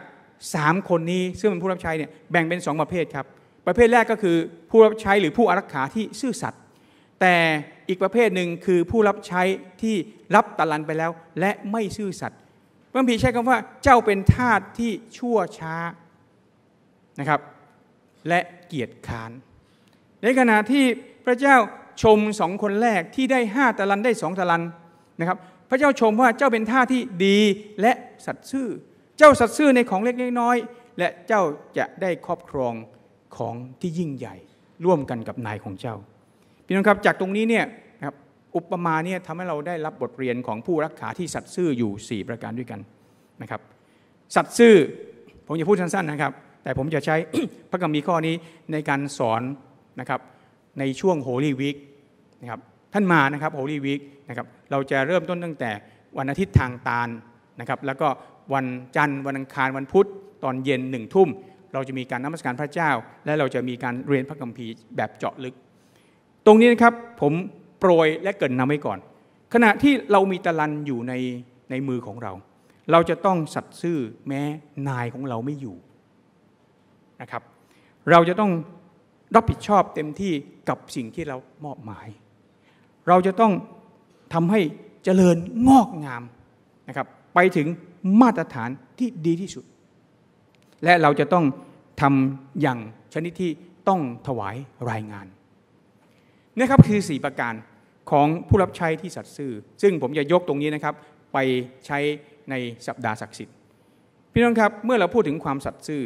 3คนนี้ซึ่งเป็นผู้รับใช้เนี่ยแบ่งเป็น2ประเภทครับประเภทแรกก็คือผู้รับใช้หรือผู้อารักขาที่ซื่อสัตย์แต่อีกประเภทหนึ่งคือผู้รับใช้ที่รับตะลันไปแล้วและไม่ซื่อสัตย์พระคัมภีร์ใช้คำว่าเจ้าเป็นทาสที่ชั่วช้านะครับและเกียจคร้านในขณะที่พระเจ้าชม2คนแรกที่ได้5ตะลันได้2ตะลันนะครับพระเจ้าชมว่าเจ้าเป็นทาสที่ดีและสัตย์ซื่อเจ้าสัตย์ซื่อในของเล็กน้อยและเจ้าจะได้ครอบครองของที่ยิ่งใหญ่ร่วมกันกับนายของเจ้าพี่น้องครับจากตรงนี้เนี่ยครับอุปมาเนี่ยทำให้เราได้รับบทเรียนของผู้รักขาที่สัตย์ซื่ออยู่4ประการด้วยกันนะครับสัตย์ซื่อผมจะพูดสั้นๆนะครับแต่ผมจะใช้ พระคัมภีร์ข้อนี้ในการสอนนะครับในช่วง Holy Week นะครับท่านมานะครับ Holy Week นะครับเราจะเริ่มต้นตั้งแต่วันอาทิตย์ทางตาลนะครับแล้วก็วันจันทร์วันอังคารวันพุธตอนเย็น1 ทุ่มเราจะมีการนมัสการพระเจ้าและเราจะมีการเรียนพระคัมภีร์แบบเจาะลึกตรงนี้นะครับผมโปรยและเกริ่นนำไว้ก่อนขณะที่เรามีตะลันอยู่ในมือของเราเราจะต้องสัตย์ซื่อแม้นายของเราไม่อยู่นะครับเราจะต้องรับผิดชอบเต็มที่กับสิ่งที่เรามอบหมายเราจะต้องทำให้เจริญงอกงามนะครับไปถึงมาตรฐานที่ดีที่สุดและเราจะต้องทำอย่างชนิดที่ต้องถวายรายงานนะครับคือ4ประการของผู้รับใช้ที่สัตย์ซื่อซึ่งผมจะยกตรงนี้นะครับไปใช้ในสัปดาห์ศักดิ์สิทธิ์พี่น้องครับเมื่อเราพูดถึงความสัตย์ซื่อ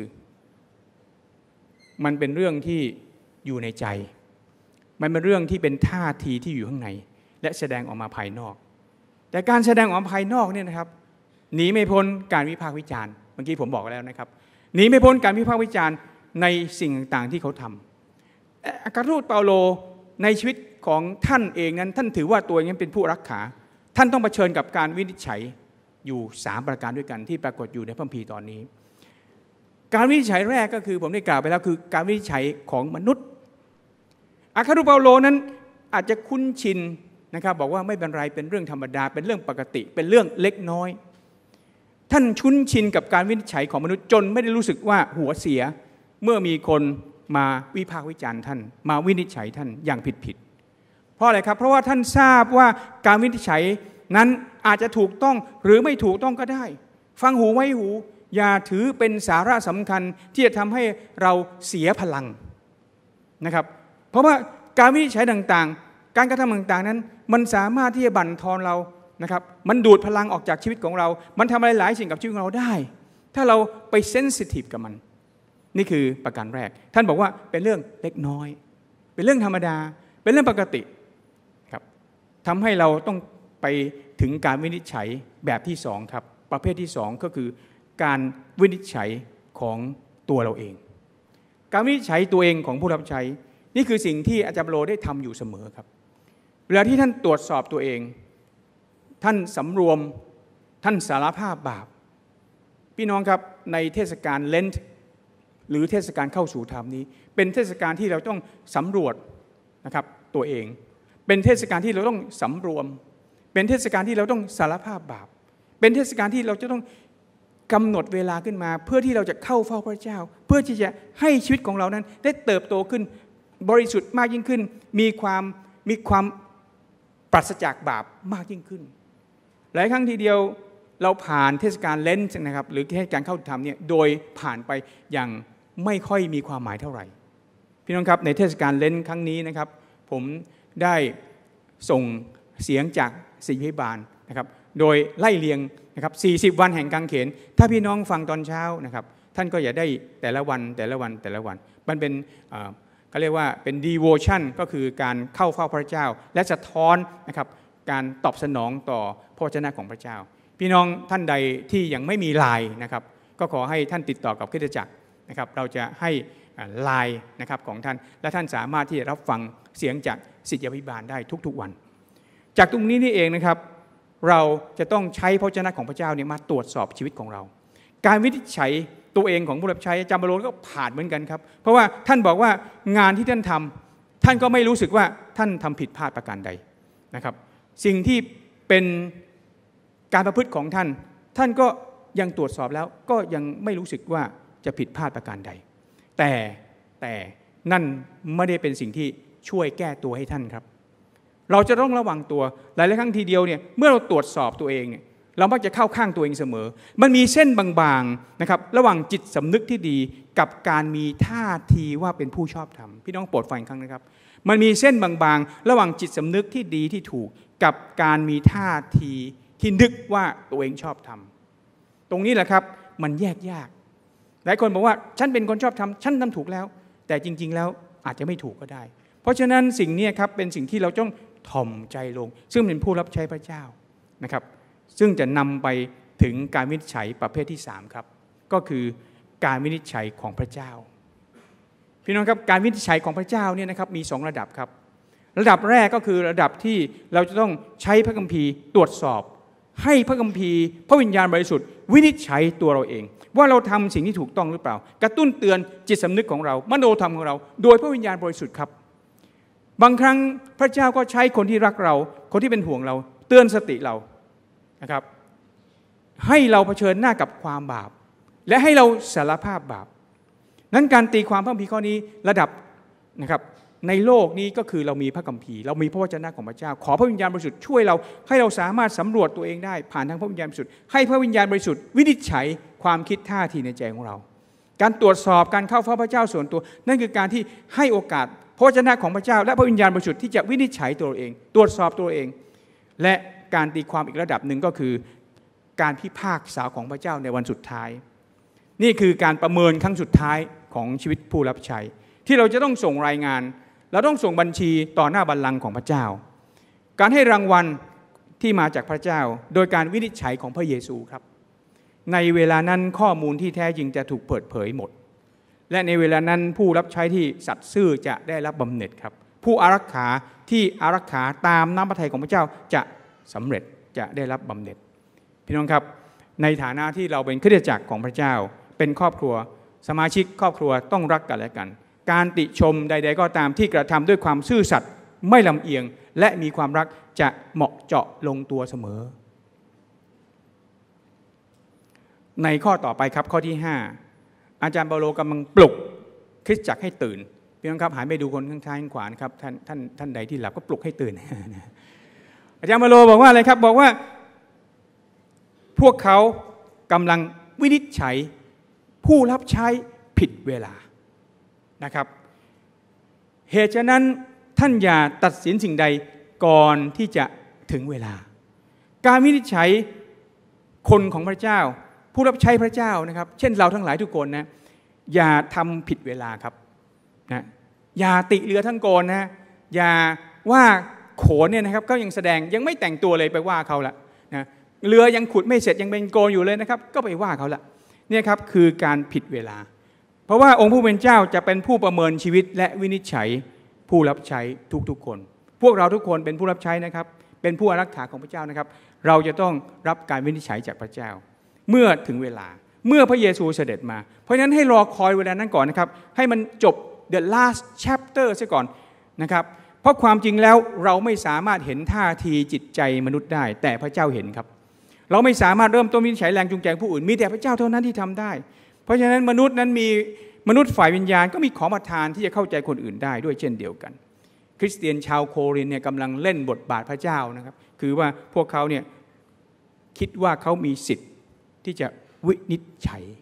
มันเป็นเรื่องที่อยู่ในใจมันเป็นเรื่องที่เป็นท่าทีที่อยู่ข้างในและแสดงออกมาภายนอกแต่การแสดงออกมาภายนอกเนี่ยนะครับหนีไม่พ้นการวิพากษ์วิจารณ์เมื่อกี้ผมบอกแล้วนะครับหนีไม่พ้นการวิพากษ์วิจารณ์ในสิ่งต่างๆที่เขาทำอัครทูตเปาโลในชีวิตของท่านเองนั้นท่านถือว่าตัวเองเป็นผู้รักขาท่านต้องเผชิญกับการวินิจฉัยอยู่3ประการด้วยกันที่ปรากฏอยู่ในพระคัมภีร์ตอนนี้การวินิจฉัยแรกก็คือผมได้กล่าวไปแล้วคือการวินิจฉัยของมนุษย์อัครทูตเปาโลนั้นอาจจะคุ้นชินนะครับบอกว่าไม่เป็นไรเป็นเรื่องธรรมดาเป็นเรื่องปกติเป็นเรื่องเล็กน้อยท่านคุ้นชินกับการวินิจฉัยของมนุษย์จนไม่ได้รู้สึกว่าหัวเสียเมื่อมีคนมาวิพากษ์วิจารณ์ท่านมาวินิจฉัยท่านอย่างผิดๆเพราะอะไรครับเพราะว่าท่านทราบว่าการวินิจฉัยนั้นอาจจะถูกต้องหรือไม่ถูกต้องก็ได้ฟังหูไว้หูอย่าถือเป็นสาระสำคัญที่จะทำให้เราเสียพลังนะครับเพราะว่าการวินิจฉัยต่างๆการกระทำต่างๆนั้นมันสามารถที่จะบั่นทอนเรานะครับมันดูดพลังออกจากชีวิตของเรามันทำอะไรหลายสิ่งกับชีวิตของเราได้ถ้าเราไปเซนซิทีฟกับมันนี่คือประการแรกท่านบอกว่าเป็นเรื่องเล็กน้อยเป็นเรื่องธรรมดาเป็นเรื่องปกติครับทำให้เราต้องไปถึงการวินิจฉัยแบบที่สองครับประเภทที่สองก็คือการวินิจฉัยของตัวเราเองการวินิจฉัยตัวเองของผู้รับใช้นี่คือสิ่งที่อาจารย์โลได้ทำอยู่เสมอครับเวลาที่ท่านตรวจสอบตัวเองท่านสำรวมท่านสารภาพบาปพี่น้องครับในเทศกาลเลนต์หรือเทศกาลเข้าสู่ธรรมนี้เป็นเทศกาลที่เราต้องสำรวจนะครับตัวเองเป็นเทศกาลที่เราต้องสำรวมเป็นเทศกาลที่เราต้องสารภาพบาปเป็นเทศกาลที่เราจะต้องกำหนดเวลาขึ้นมาเพื่อที่เราจะเข้าเฝ้าพระเจ้าเพื่อที่จะให้ชีวิตของเรานั้นได้เติบโตขึ้นบริสุทธิ์มากยิ่งขึ้นมีความปราศจากบาปมากยิ่งขึ้นหลายครั้งทีเดียวเราผ่านเทศกาลเลนต์นะครับหรือเทศกาลเข้าธรรมเนี่ยโดยผ่านไปอย่างไม่ค่อยมีความหมายเท่าไหร่พี่น้องครับในเทศกาลเลนต์ครั้งนี้นะครับผมได้ส่งเสียงจากศิษยาภิบาลนะครับโดยไล่เรียงนะครับ40วันแห่งกางเขนถ้าพี่น้องฟังตอนเช้านะครับท่านก็อย่าได้แต่ละวันมันเป็นเขาเรียกว่าเป็น devotion ก็คือการเข้าเฝ้าพระเจ้าและสะท้อนนะครับการตอบสนองต่อพระวจนะของพระเจ้าพี่น้องท่านใดที่ยังไม่มีไลน์นะครับก็ขอให้ท่านติดต่อกับคริสตจักรนะครับเราจะให้ไลน์นะครับของท่านและท่านสามารถที่จะรับฟังเสียงจากศิษยาภิบาลได้ทุกๆวันจากตรงนี้นี่เองนะครับเราจะต้องใช้พระวจนะของพระเจ้าเนี่ยมาตรวจสอบชีวิตของเราการวินิจฉัยตัวเองของผู้รับใช้อาจารย์บรมก็ผ่านเหมือนกันครับเพราะว่าท่านบอกว่างานที่ท่านทำท่านก็ไม่รู้สึกว่าท่านทำผิดพลาดประการใดนะครับสิ่งที่เป็นการประพฤติของท่านท่านก็ยังตรวจสอบแล้วก็ยังไม่รู้สึกว่าจะผิดพลาดประการใดแต่นั่นไม่ได้เป็นสิ่งที่ช่วยแก้ตัวให้ท่านครับเราจะต้องระวังตัวหลายๆครั้งทีเดียวเนี่ยเมื่อเราตรวจสอบตัวเองเนี่ยเรามักจะเข้าข้างตัวเองเสมอมันมีเส้นบางๆนะครับระหว่างจิตสำนึกที่ดีกับการมีท่าทีว่าเป็นผู้ชอบธรรมพี่น้องโปรดฟังอีกครั้งนะครับมันมีเส้นบางๆระหว่างจิตสำนึกที่ดีที่ถูกกับการมีท่าทีที่นึกว่าตัวเองชอบธรรมตรงนี้แหละครับมันแยกยากหลายคนบอกว่าฉันเป็นคนชอบธรรมฉันทำถูกแล้วแต่จริงๆแล้วอาจจะไม่ถูกก็ได้เพราะฉะนั้นสิ่งนี้ครับเป็นสิ่งที่เราต้องถ่อมใจลงซึ่งเป็นผู้รับใช้พระเจ้านะครับซึ่งจะนำไปถึงการวินิจฉัยประเภทที่3ครับก็คือการวินิจฉัยของพระเจ้าพี่น้องครับการวินิจฉัยของพระเจ้าเนี่ยนะครับมี2ระดับครับระดับแรกก็คือระดับที่เราจะต้องใช้พระคัมภีร์ตรวจสอบให้พระคัมภีร์พระวิญญาณบริสุทธิ์วินิจฉัยตัวเราเองว่าเราทำสิ่งที่ถูกต้องหรือเปล่ากระตุ้นเตือนจิตสำนึกของเรามโนธรรมของเราโดยพระวิญญาณบริสุทธิ์ครับบางครั้งพระเจ้าก็ใช้คนที่รักเราคนที่เป็นห่วงเราเตือนสติเรานะครับให้เราเผชิญหน้ากับความบาปและให้เราสารภาพบาปนั้นการตีความพระคัมภีร์ข้อนี้ระดับนะครับในโลกนี้ก็คือเรามีพระคัมภีร์เรามีพระวจนะของพระเจ้าขอพระวิญญาณบริสุทธิ์ช่วยเราให้เราสามารถสำรวจตัวเองได้ผ่านทางพระวิญญาณบริสุทธิ์ให้พระวิญญาณบริสุทธิ์วินิจฉัยความคิดท่าทีในใจของเราการตรวจสอบการเข้าเฝ้าพระเจ้าส่วนตัวนั่นคือการที่ให้โอกาสพระวจนะของพระเจ้าและพระวิญญาณบริสุทธิ์ที่จะวินิจฉัยตัวเองตรวจสอบตัวเองและการตีความอีกระดับหนึ่งก็คือการพิพากษาของพระเจ้าในวันสุดท้ายนี่คือการประเมินครั้งสุดท้ายของชีวิตผู้รับใช้ที่เราจะต้องส่งรายงานเราต้องส่งบัญชีต่อหน้าบัลลังก์ของพระเจ้าการให้รางวัลที่มาจากพระเจ้าโดยการวินิจฉัยของพระเยซูครับในเวลานั้นข้อมูลที่แท้จริงจะถูกเปิดเผยหมดและในเวลานั้นผู้รับใช้ที่สัตย์ซื่อจะได้รับบำเหน็จครับผู้อารักขาที่อารักขาตามน้ำพระทัยของพระเจ้าจะสำเร็จจะได้รับบำเหน็จพี่น้องครับในฐานะที่เราเป็นคริสตจักรของพระเจ้าเป็นครอบครัวสมาชิกครอบครัวต้องรักกันและกันการติชมใดๆก็ตามที่กระทำด้วยความซื่อสัตย์ไม่ลำเอียงและมีความรักจะเหมาะเจาะลงตัวเสมอในข้อต่อไปครับข้อที่5อาจารย์เปาโลกำลังปลุกคริสตจักรให้ตื่นพี่น้องครับหันไปดูคนข้างซ้ายข้างขวานะครับท่านใดที่หลับก็ปลุกให้ตื่น อาจารย์มาโลบอกว่าอะไรครับบอกว่าพวกเขากำลังวินิจฉัยผู้รับใช้ผิดเวลานะครับเหตุฉะนั้นท่านอย่าตัดสินสิ่งใดก่อนที่จะถึงเวลาการวินิจฉัยคนของพระเจ้าผู้รับใช้พระเจ้านะครับเช่นเราทั้งหลายทุกคนนะอย่าทำผิดเวลาครับนะอย่าติเรือทั้งโกนนะอย่าว่าโขนเนี่ยนะครับก็ยังแสดงยังไม่แต่งตัวเลยไปว่าเขาละนะเรือยังขุดไม่เสร็จยังเป็นโกนอยู่เลยนะครับก็ไปว่าเขาละเนี่ยครับคือการผิดเวลาเพราะว่าองค์ผู้เป็นเจ้าจะเป็นผู้ประเมินชีวิตและวินิจฉัยผู้รับใช้ทุกๆคนพวกเราทุกคนเป็นผู้รับใช้นะครับเป็นผู้อารักขาของพระเจ้านะครับเราจะต้องรับการวินิจฉัยจากพระเจ้าเมื่อถึงเวลาเมื่อพระเยซูเสด็จมาเพราะฉะนั้นให้รอคอยเวลานั้นก่อนนะครับให้มันจบ the last chapter ซะก่อนนะครับเพราะความจริงแล้วเราไม่สามารถเห็นท่าทีจิตใจมนุษย์ได้แต่พระเจ้าเห็นครับเราไม่สามารถเริ่มต้นวินิจฉัยแรงจูงใจผู้อื่นมีแต่พระเจ้าเท่านั้นที่ทำได้เพราะฉะนั้นมนุษย์นั้นมีมนุษย์ฝ่ายวิญญาณก็มีของประทานที่จะเข้าใจคนอื่นได้ด้วยเช่นเดียวกันคริสเตียนชาวโครินธ์เนี่ยกำลังเล่นบทบาทพระเจ้านะครับคือว่าพวกเขาเนี่ยคิดว่าเขามีสิทธิ์ที่จะวินิจฉัย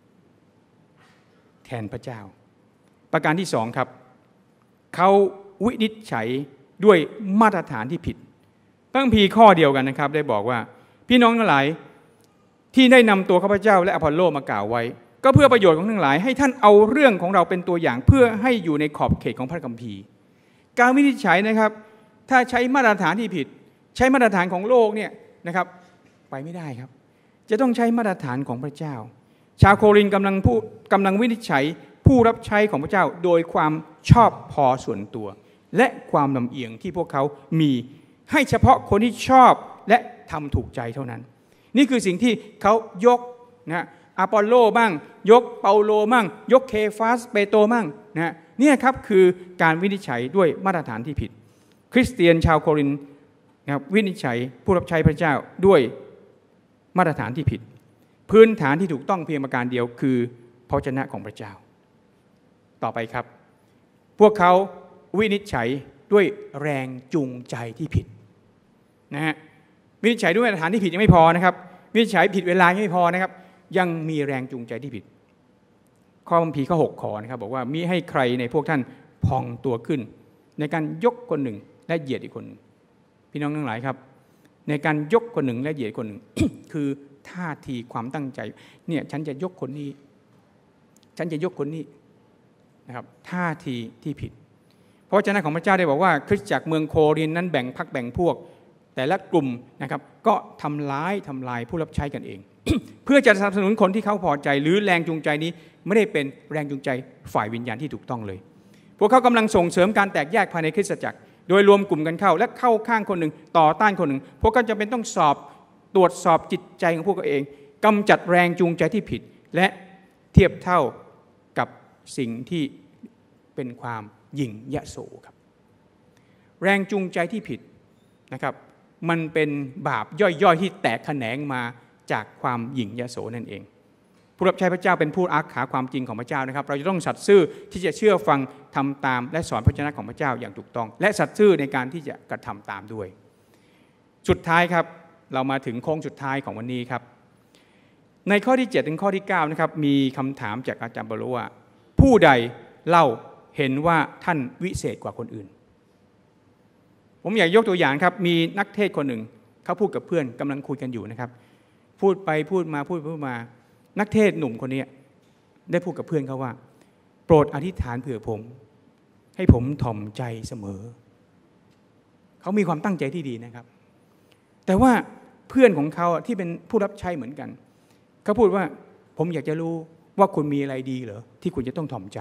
แทนพระเจ้าประการที่สองครับเขาวินิจฉัยด้วยมาตรฐานที่ผิดพระคัมภีร์ข้อเดียวกันนะครับได้บอกว่าพี่น้องทั้งหลายที่ได้นำตัวข้าพเจ้าและอพอลโลมากล่าวไว้ก็เพื่อประโยชน์ของทั้งหลายให้ท่านเอาเรื่องของเราเป็นตัวอย่างเพื่อให้อยู่ในขอบเขตของพระคัมภีร์การวินิจฉัยนะครับถ้าใช้มาตรฐานที่ผิดใช้มาตรฐานของโลกเนี่ยนะครับไปไม่ได้ครับจะต้องใช้มาตรฐานของพระเจ้าชาวโครินธ์กำลังวินิจฉัยผู้รับใช้ของพระเจ้าโดยความชอบพอส่วนตัวและความลำเอียงที่พวกเขามีให้เฉพาะคนที่ชอบและทำถูกใจเท่านั้นนี่คือสิ่งที่เขายกนะอปอลโลบ้างยกเปาโลบ้างยกเคฟาสเปโตรบ้างนะเนี่ยครับคือการวินิจฉัยด้วยมาตรฐานที่ผิดคริสเตียนชาวโครินธ์นะครับวินิจฉัยผู้รับใช้พระเจ้าด้วยมาตรฐานที่ผิดพื้นฐานที่ถูกต้องเพียงประการเดียวคือพระวจนะของพระเจ้าต่อไปครับพวกเขาวินิจฉัยด้วยแรงจูงใจที่ผิดนะฮะวินิจฉัยด้วยมาตรฐานที่ผิดยังไม่พอนะครับวินิจฉัยผิดเวลายังไม่พอนะครับยังมีแรงจูงใจที่ผิดข้อคัมภีร์ข้อ6ข้อนะครับบอกว่ามิให้ใครในพวกท่านพองตัวขึ้นในการยกคนหนึ่งและเหยียดอีกคนหนึ่งพี่น้องทั้งหลายครับในการยกคนหนึ่งและเหยียดคนหนึ่ง คือท่าทีความตั้งใจเนี่ยฉันจะยกคนนี้ฉันจะยกคนนี้นะครับท่าทีที่ผิดเพราะวจนะของพระเจ้าได้บอกว่าคริสตจักรเมืองโครินธ์นั้นแบ่งพรรคแบ่งพวกแต่ละกลุ่มนะครับก็ทำลายผู้รับใช้กันเอง เพื่อจะสนับสนุนคนที่เขาพอใจหรือแรงจูงใจนี้ไม่ได้เป็นแรงจูงใจฝ่ายวิญญาณที่ถูกต้องเลยพวกเขากำลังส่งเสริมการแตกแยกภายในคริสตจักรโดยรวมกลุ่มกันเข้าและเข้าข้างคนหนึ่งต่อต้านคนหนึ่งพวกเขาจะเป็นต้องตรวจสอบจิตใจของพวกเขาเองกำจัดแรงจูงใจที่ผิดและเทียบเท่ากับสิ่งที่เป็นความหยิ่งยโสครับแรงจูงใจที่ผิดนะครับมันเป็นบาปย่อยๆที่แตกแขนงมาจากความหยิ่งยโสนั่นเองผู้รับใช้พระเจ้าเป็นผู้อารักขาความจริงของพระเจ้านะครับเราจะต้องสัตย์ซื่อที่จะเชื่อฟังทำตามและสอนพระวจนะของพระเจ้าอย่างถูกต้องและสัตย์ซื่อในการที่จะกระทำตามด้วยสุดท้ายครับเรามาถึงโค้งสุดท้ายของวันนี้ครับในข้อที่7ถึงข้อที่9นะครับมีคำถามจากอาจารย์เปาโลว่าผู้ใดเล่าเห็นว่าท่านวิเศษกว่าคนอื่นผมอยากยกตัวอย่างครับมีนักเทศคนหนึ่งเขาพูดกับเพื่อนกำลังคุยกันอยู่นะครับพูดไปพูดมานักเทศหนุ่มคนนี้ได้พูดกับเพื่อนเขาว่าโปรดอธิษฐานเผื่อผมให้ผมถ่อมใจเสมอเขามีความตั้งใจที่ดีนะครับแต่ว่าเพื่อนของเขาที่เป็นผู้รับใช้เหมือนกันเขาพูดว่าผมอยากจะรู้ว่าคุณมีอะไรดีเหรอที่คุณจะต้องถ่อมใจ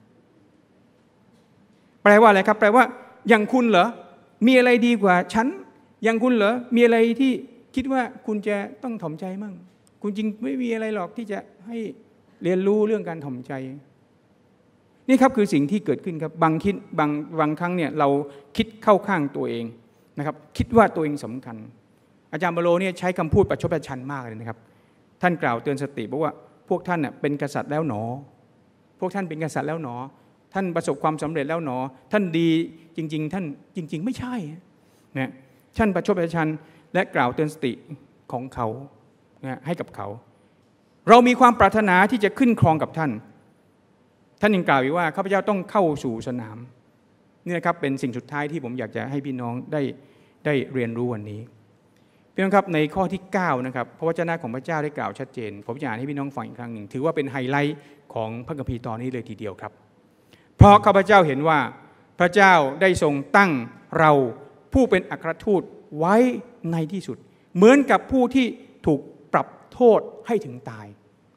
แปลว่าอะไรครับแปลว่าอย่างคุณเหรอมีอะไรดีกว่าฉันอย่างคุณเหรอมีอะไรที่คิดว่าคุณจะต้องถ่อมใจมั่งคุณจริงไม่มีอะไรหรอกที่จะให้เรียนรู้เรื่องการถ่อมใจนี่ครับคือสิ่งที่เกิดขึ้นครับบางครั้งเนี่ยเราคิดเข้าข้างตัวเองนะครับคิดว่าตัวเองสำคัญอาจารย์เปาโลเนี่ยใช้คำพูดประชดประชันมากเลยนะครับท่านกล่าวเตือนสติบอกว่าพวกท่านเป็นกษัตริย์แล้วหนอพวกท่านเป็นกษัตริย์แล้วหนอท่านประสบความสำเร็จแล้วหนอท่านดีจริงๆท่านจริงๆไม่ใช่นะท่านประชดประชันและกล่าวเตือนสติของเขานะให้กับเขาเรามีความปรารถนาที่จะขึ้นครองกับท่านยังกล่าวอีกว่าข้าพเจ้าต้องเข้าสู่สนามนี่นะครับเป็นสิ่งสุดท้ายที่ผมอยากจะให้พี่น้องได้เรียนรู้วันนี้พี่น้องครับในข้อที่9นะครับพระวจนะของพระเจ้าได้กล่าวชัดเจนผมอยากให้พี่น้องฟังอีกครั้งหนึ่งถือว่าเป็นไฮไลท์ของพระคัมภีร์ตอนนี้เลยทีเดียวครับเพราะข้าพเจ้าเห็นว่าพระเจ้าได้ทรงตั้งเราผู้เป็นอัครทูตไว้ในที่สุดเหมือนกับผู้ที่ถูกปรับโทษให้ถึงตาย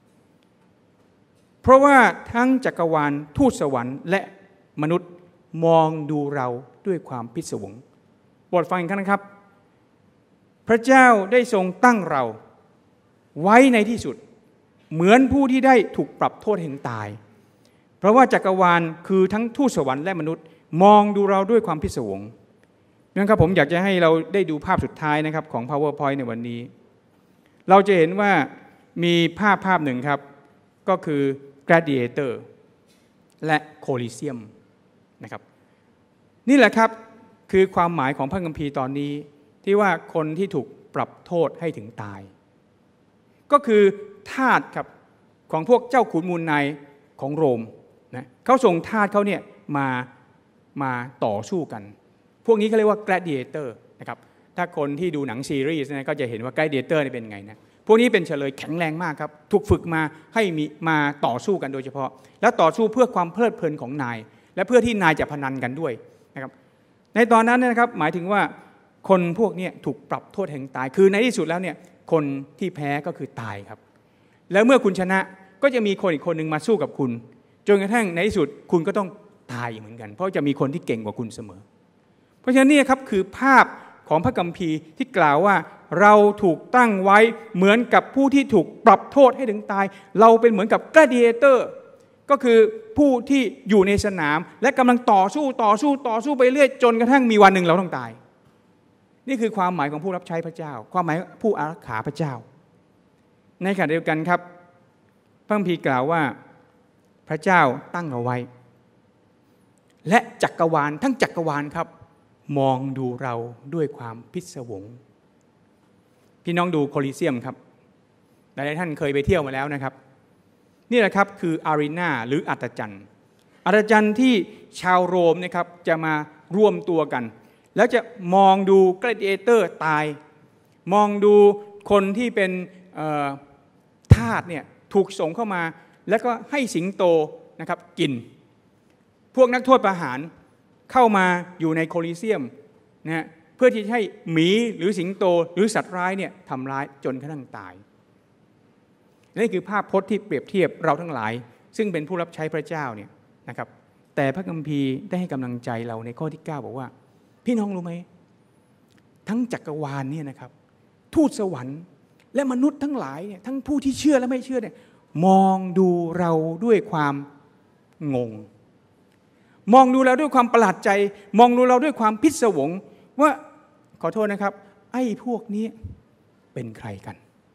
เพราะว่าทั้งจักรวาลทูตสวรรค์และมนุษย์มองดูเราด้วยความพิศวงโปรดฟังอีกครั้งนะครับพระเจ้าได้ทรงตั้งเราไว้ในที่สุดเหมือนผู้ที่ได้ถูกปรับโทษให้ถึงตายเพราะว่าจักรวาลคือทั้งทูตสวรรค์และมนุษย์มองดูเราด้วยความพิศวงนะครับผมอยากจะให้เราได้ดูภาพสุดท้ายนะครับของ PowerPoint ในวันนี้เราจะเห็นว่ามีภาพหนึ่งครับก็คือ Gladiator และ Colosseum นะครับนี่แหละครับคือความหมายของพระคัมภีร์ตอนนี้ที่ว่าคนที่ถูกปรับโทษให้ถึงตายก็คือทาสครับของพวกเจ้าขุนมูลนายของโรมนะเขาส่งทาสเขาเนี่ยมาต่อสู้กันพวกนี้เขาเรียกว่า Gladiator นะครับถ้าคนที่ดูหนังซีรีส์นะก็จะเห็นว่า Gladiator นี่เป็นไงนะพวกนี้เป็นเฉลยแข็งแรงมากครับถูกฝึกมาให้มาต่อสู้กันโดยเฉพาะแล้วต่อสู้เพื่อความเพลิดเพลินของนายและเพื่อที่นายจะพนันกันด้วยนะครับในตอนนั้นนะครับหมายถึงว่าคนพวกนี้ถูกปรับโทษแห่งตายคือในที่สุดแล้วเนี่ยคนที่แพ้ก็คือตายครับแล้วเมื่อคุณชนะก็จะมีคนอีกคนหนึ่งมาสู้กับคุณจนกระทั่งในที่สุดคุณก็ต้องตายเหมือนกันเพราะจะมีคนที่เก่งกว่าคุณเสมอเพราะฉะนั้นนี่ครับคือภาพของพระคัมภีร์ที่กล่าวว่าเราถูกตั้งไว้เหมือนกับผู้ที่ถูกปรับโทษให้ถึงตายเราเป็นเหมือนกับ Gladiator ก็คือผู้ที่อยู่ในสนามและกำลังต่อสู้ไปเรื่อยจนกระทั่งมีวันหนึ่งเราต้องตายนี่คือความหมายของผู้รับใช้พระเจ้าความหมายผู้อารักขาพระเจ้าในขณะเดียวกันครับพระคัมภีร์กล่าวว่าพระเจ้าตั้งเราไว้และจักรวาลทั้งจักรวาลครับมองดูเราด้วยความพิศวงพี่น้องดูโคลิเซียมครับหลายท่านเคยไปเที่ยวมาแล้วนะครับนี่แหละครับคืออารีนาหรืออัศจรรย์ที่ชาวโรมนะครับจะมารวมตัวกันแล้วจะมองดูกลาดิเอเตอร์ตายมองดูคนที่เป็นทาสเนี่ยถูกส่งเข้ามาแล้วก็ให้สิงโตนะครับกินพวกนักโทษประหารเข้ามาอยู่ในโคลิเซียมนะเพื่อที่จะให้หมีหรือสิงโตหรือสัตว์ร้ายเนี่ยทำร้ายจนกระทั่งตายนี่คือภาพพจน์ที่เปรียบเทียบเราทั้งหลายซึ่งเป็นผู้รับใช้พระเจ้าเนี่ยนะครับแต่พระคัมภีร์ได้ให้กำลังใจเราในข้อที่9บอกว่าพี่น้องรู้ไหมทั้งจักรวาลเนี่ยนะครับทูตสวรรค์และมนุษย์ทั้งหลายเนี่ยทั้งผู้ที่เชื่อและไม่เชื่อเนี่ยมองดูเราด้วยความงงมองดูเราด้วยความประหลาดใจมองดูเราด้วยความพิศวงว่าขอโทษนะครับไอ้พวกนี้เป็นใครกัน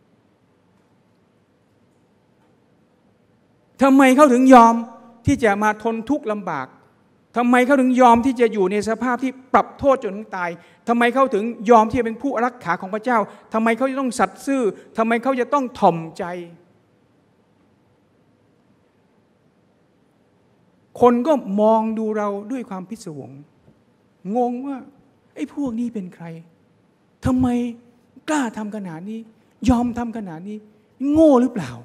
ทำไมเขาถึงยอมที่จะมาทนทุกข์ลำบากทำไมเขาถึงยอมที่จะอยู่ในสภาพที่ปรับโทษจนถึงตายทำไมเขาถึงยอมที่จะเป็นผู้อารักขาของพระเจ้าทำไมเขาจะต้องสัตย์ซื่อทำไมเขาจะต้องถ่อมใจคนก็มองดูเราด้วยความพิศวงงงว่าไอ้พวกนี้เป็นใครทำไมกล้าทำขนาดนี้ยอมทำขนาดนี้โง่หรือเปล่า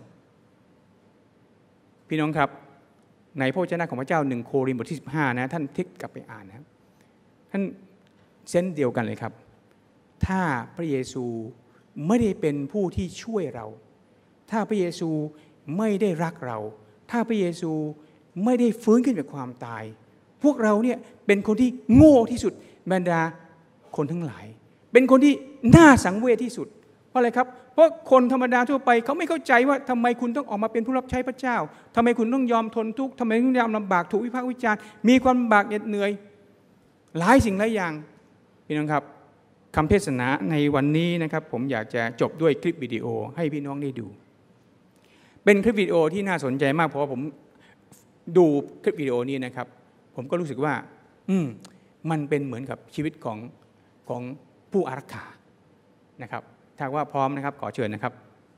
พี่น้องครับในพระวจนะของพระเจ้า1 โครินธ์บทที่ 15นะท่านทิกกลับไปอ่านนะครับท่านเส้นเดียวกันเลยครับถ้าพระเยซูไม่ได้เป็นผู้ที่ช่วยเราถ้าพระเยซูไม่ได้รักเราถ้าพระเยซูไม่ได้ฟื้นขึ้นจากความตายพวกเราเนี่ยเป็นคนที่โง่ที่สุดบรรดาคนทั้งหลายเป็นคนที่น่าสังเวชที่สุดเพราะอะไรครับเพราะคนธรรมดาทั่วไปเขาไม่เข้าใจว่าทำไมคุณต้องออกมาเป็นผู้รับใช้พระเจ้าทำไมคุณต้องยอมทนทุกข์ทำไมต้องยอมลำบากถูกวิพากษ์วิจารณ์มีความลำบากเหน็ดเหนื่อยหลายสิ่งหลายอย่างพี่น้องครับคำเทศนาในวันนี้นะครับผมอยากจะจบด้วยคลิปวิดีโอให้พี่น้องได้ดูเป็นคลิปวิดีโอที่น่าสนใจมากเพราะว่าผมดูคลิปวิดีโอนี้นะครับผมก็รู้สึกว่ามันเป็นเหมือนกับชีวิตของผู้อารักขานะครับถ้าว่าพร้อมนะครับขอเชิญนะครับ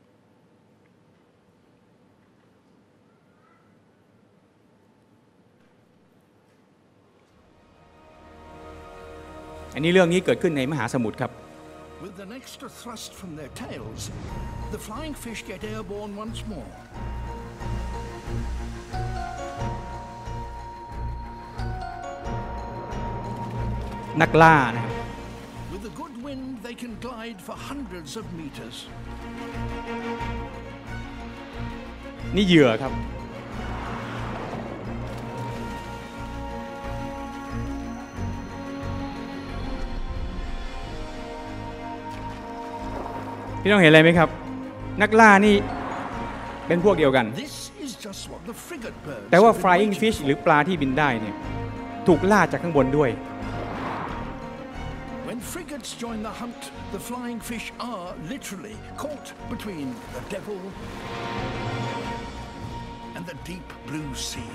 อันนี้เรื่องนี้เกิดขึ้นในมหาสมุทรครับ With an extra thrust from their tails, the flying fish get airborne once more. นักล่านะครับ With a good wind, they can glide for hundreds of meters. นี่เหยื่อครับพี่น้องเห็นอะไรไหมครับนักล่านี่เป็นพวกเดียวกัน This is just what the frigate birds แต่ว่า have been flying waiting fish for. หรือปลาที่บินได้เนี่ยถูกล่าจากข้างบนด้วย When frigates join the hunt, the flying fish are literally caught between the devil and the deep blue sea.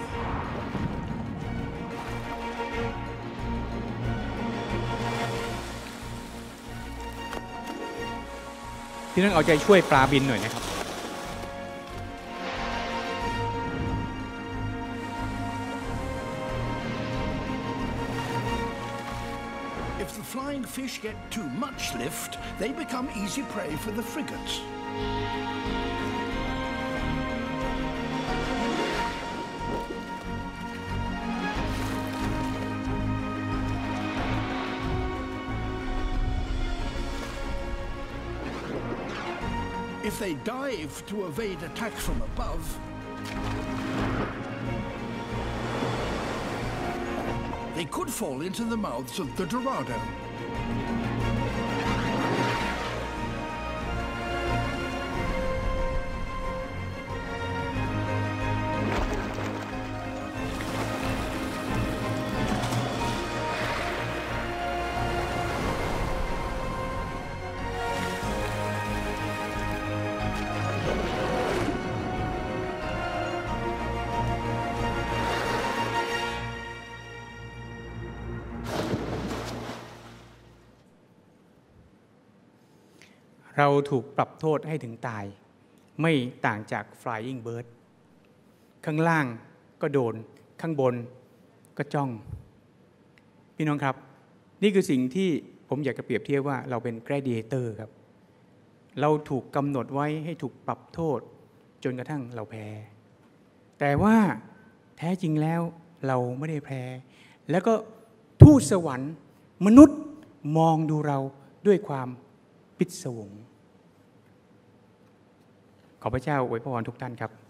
พี่น้องเอาใจช่วยปลาบินหน่อยนะครับ If the flying fish get too much lift, they become easy prey for the frigates. If they dive to evade attack from above, they could fall into the mouths of the Dorado. เราถูกปรับโทษให้ถึงตายไม่ต่างจาก flying bird ข้างล่างก็โดนข้างบนก็จ้องพี่น้องครับนี่คือสิ่งที่ผมอยากจะเปรียบเทียบว่าเราเป็น gladiator ครับเราถูกกำหนดไว้ให้ถูกปรับโทษจนกระทั่งเราแพ้แต่ว่าแท้จริงแล้วเราไม่ได้แพ้แล้วก็ทูตสวรรค์มนุษย์มองดูเราด้วยความพิศวงขอพระเจ้าอวยพรทุกท่านครับ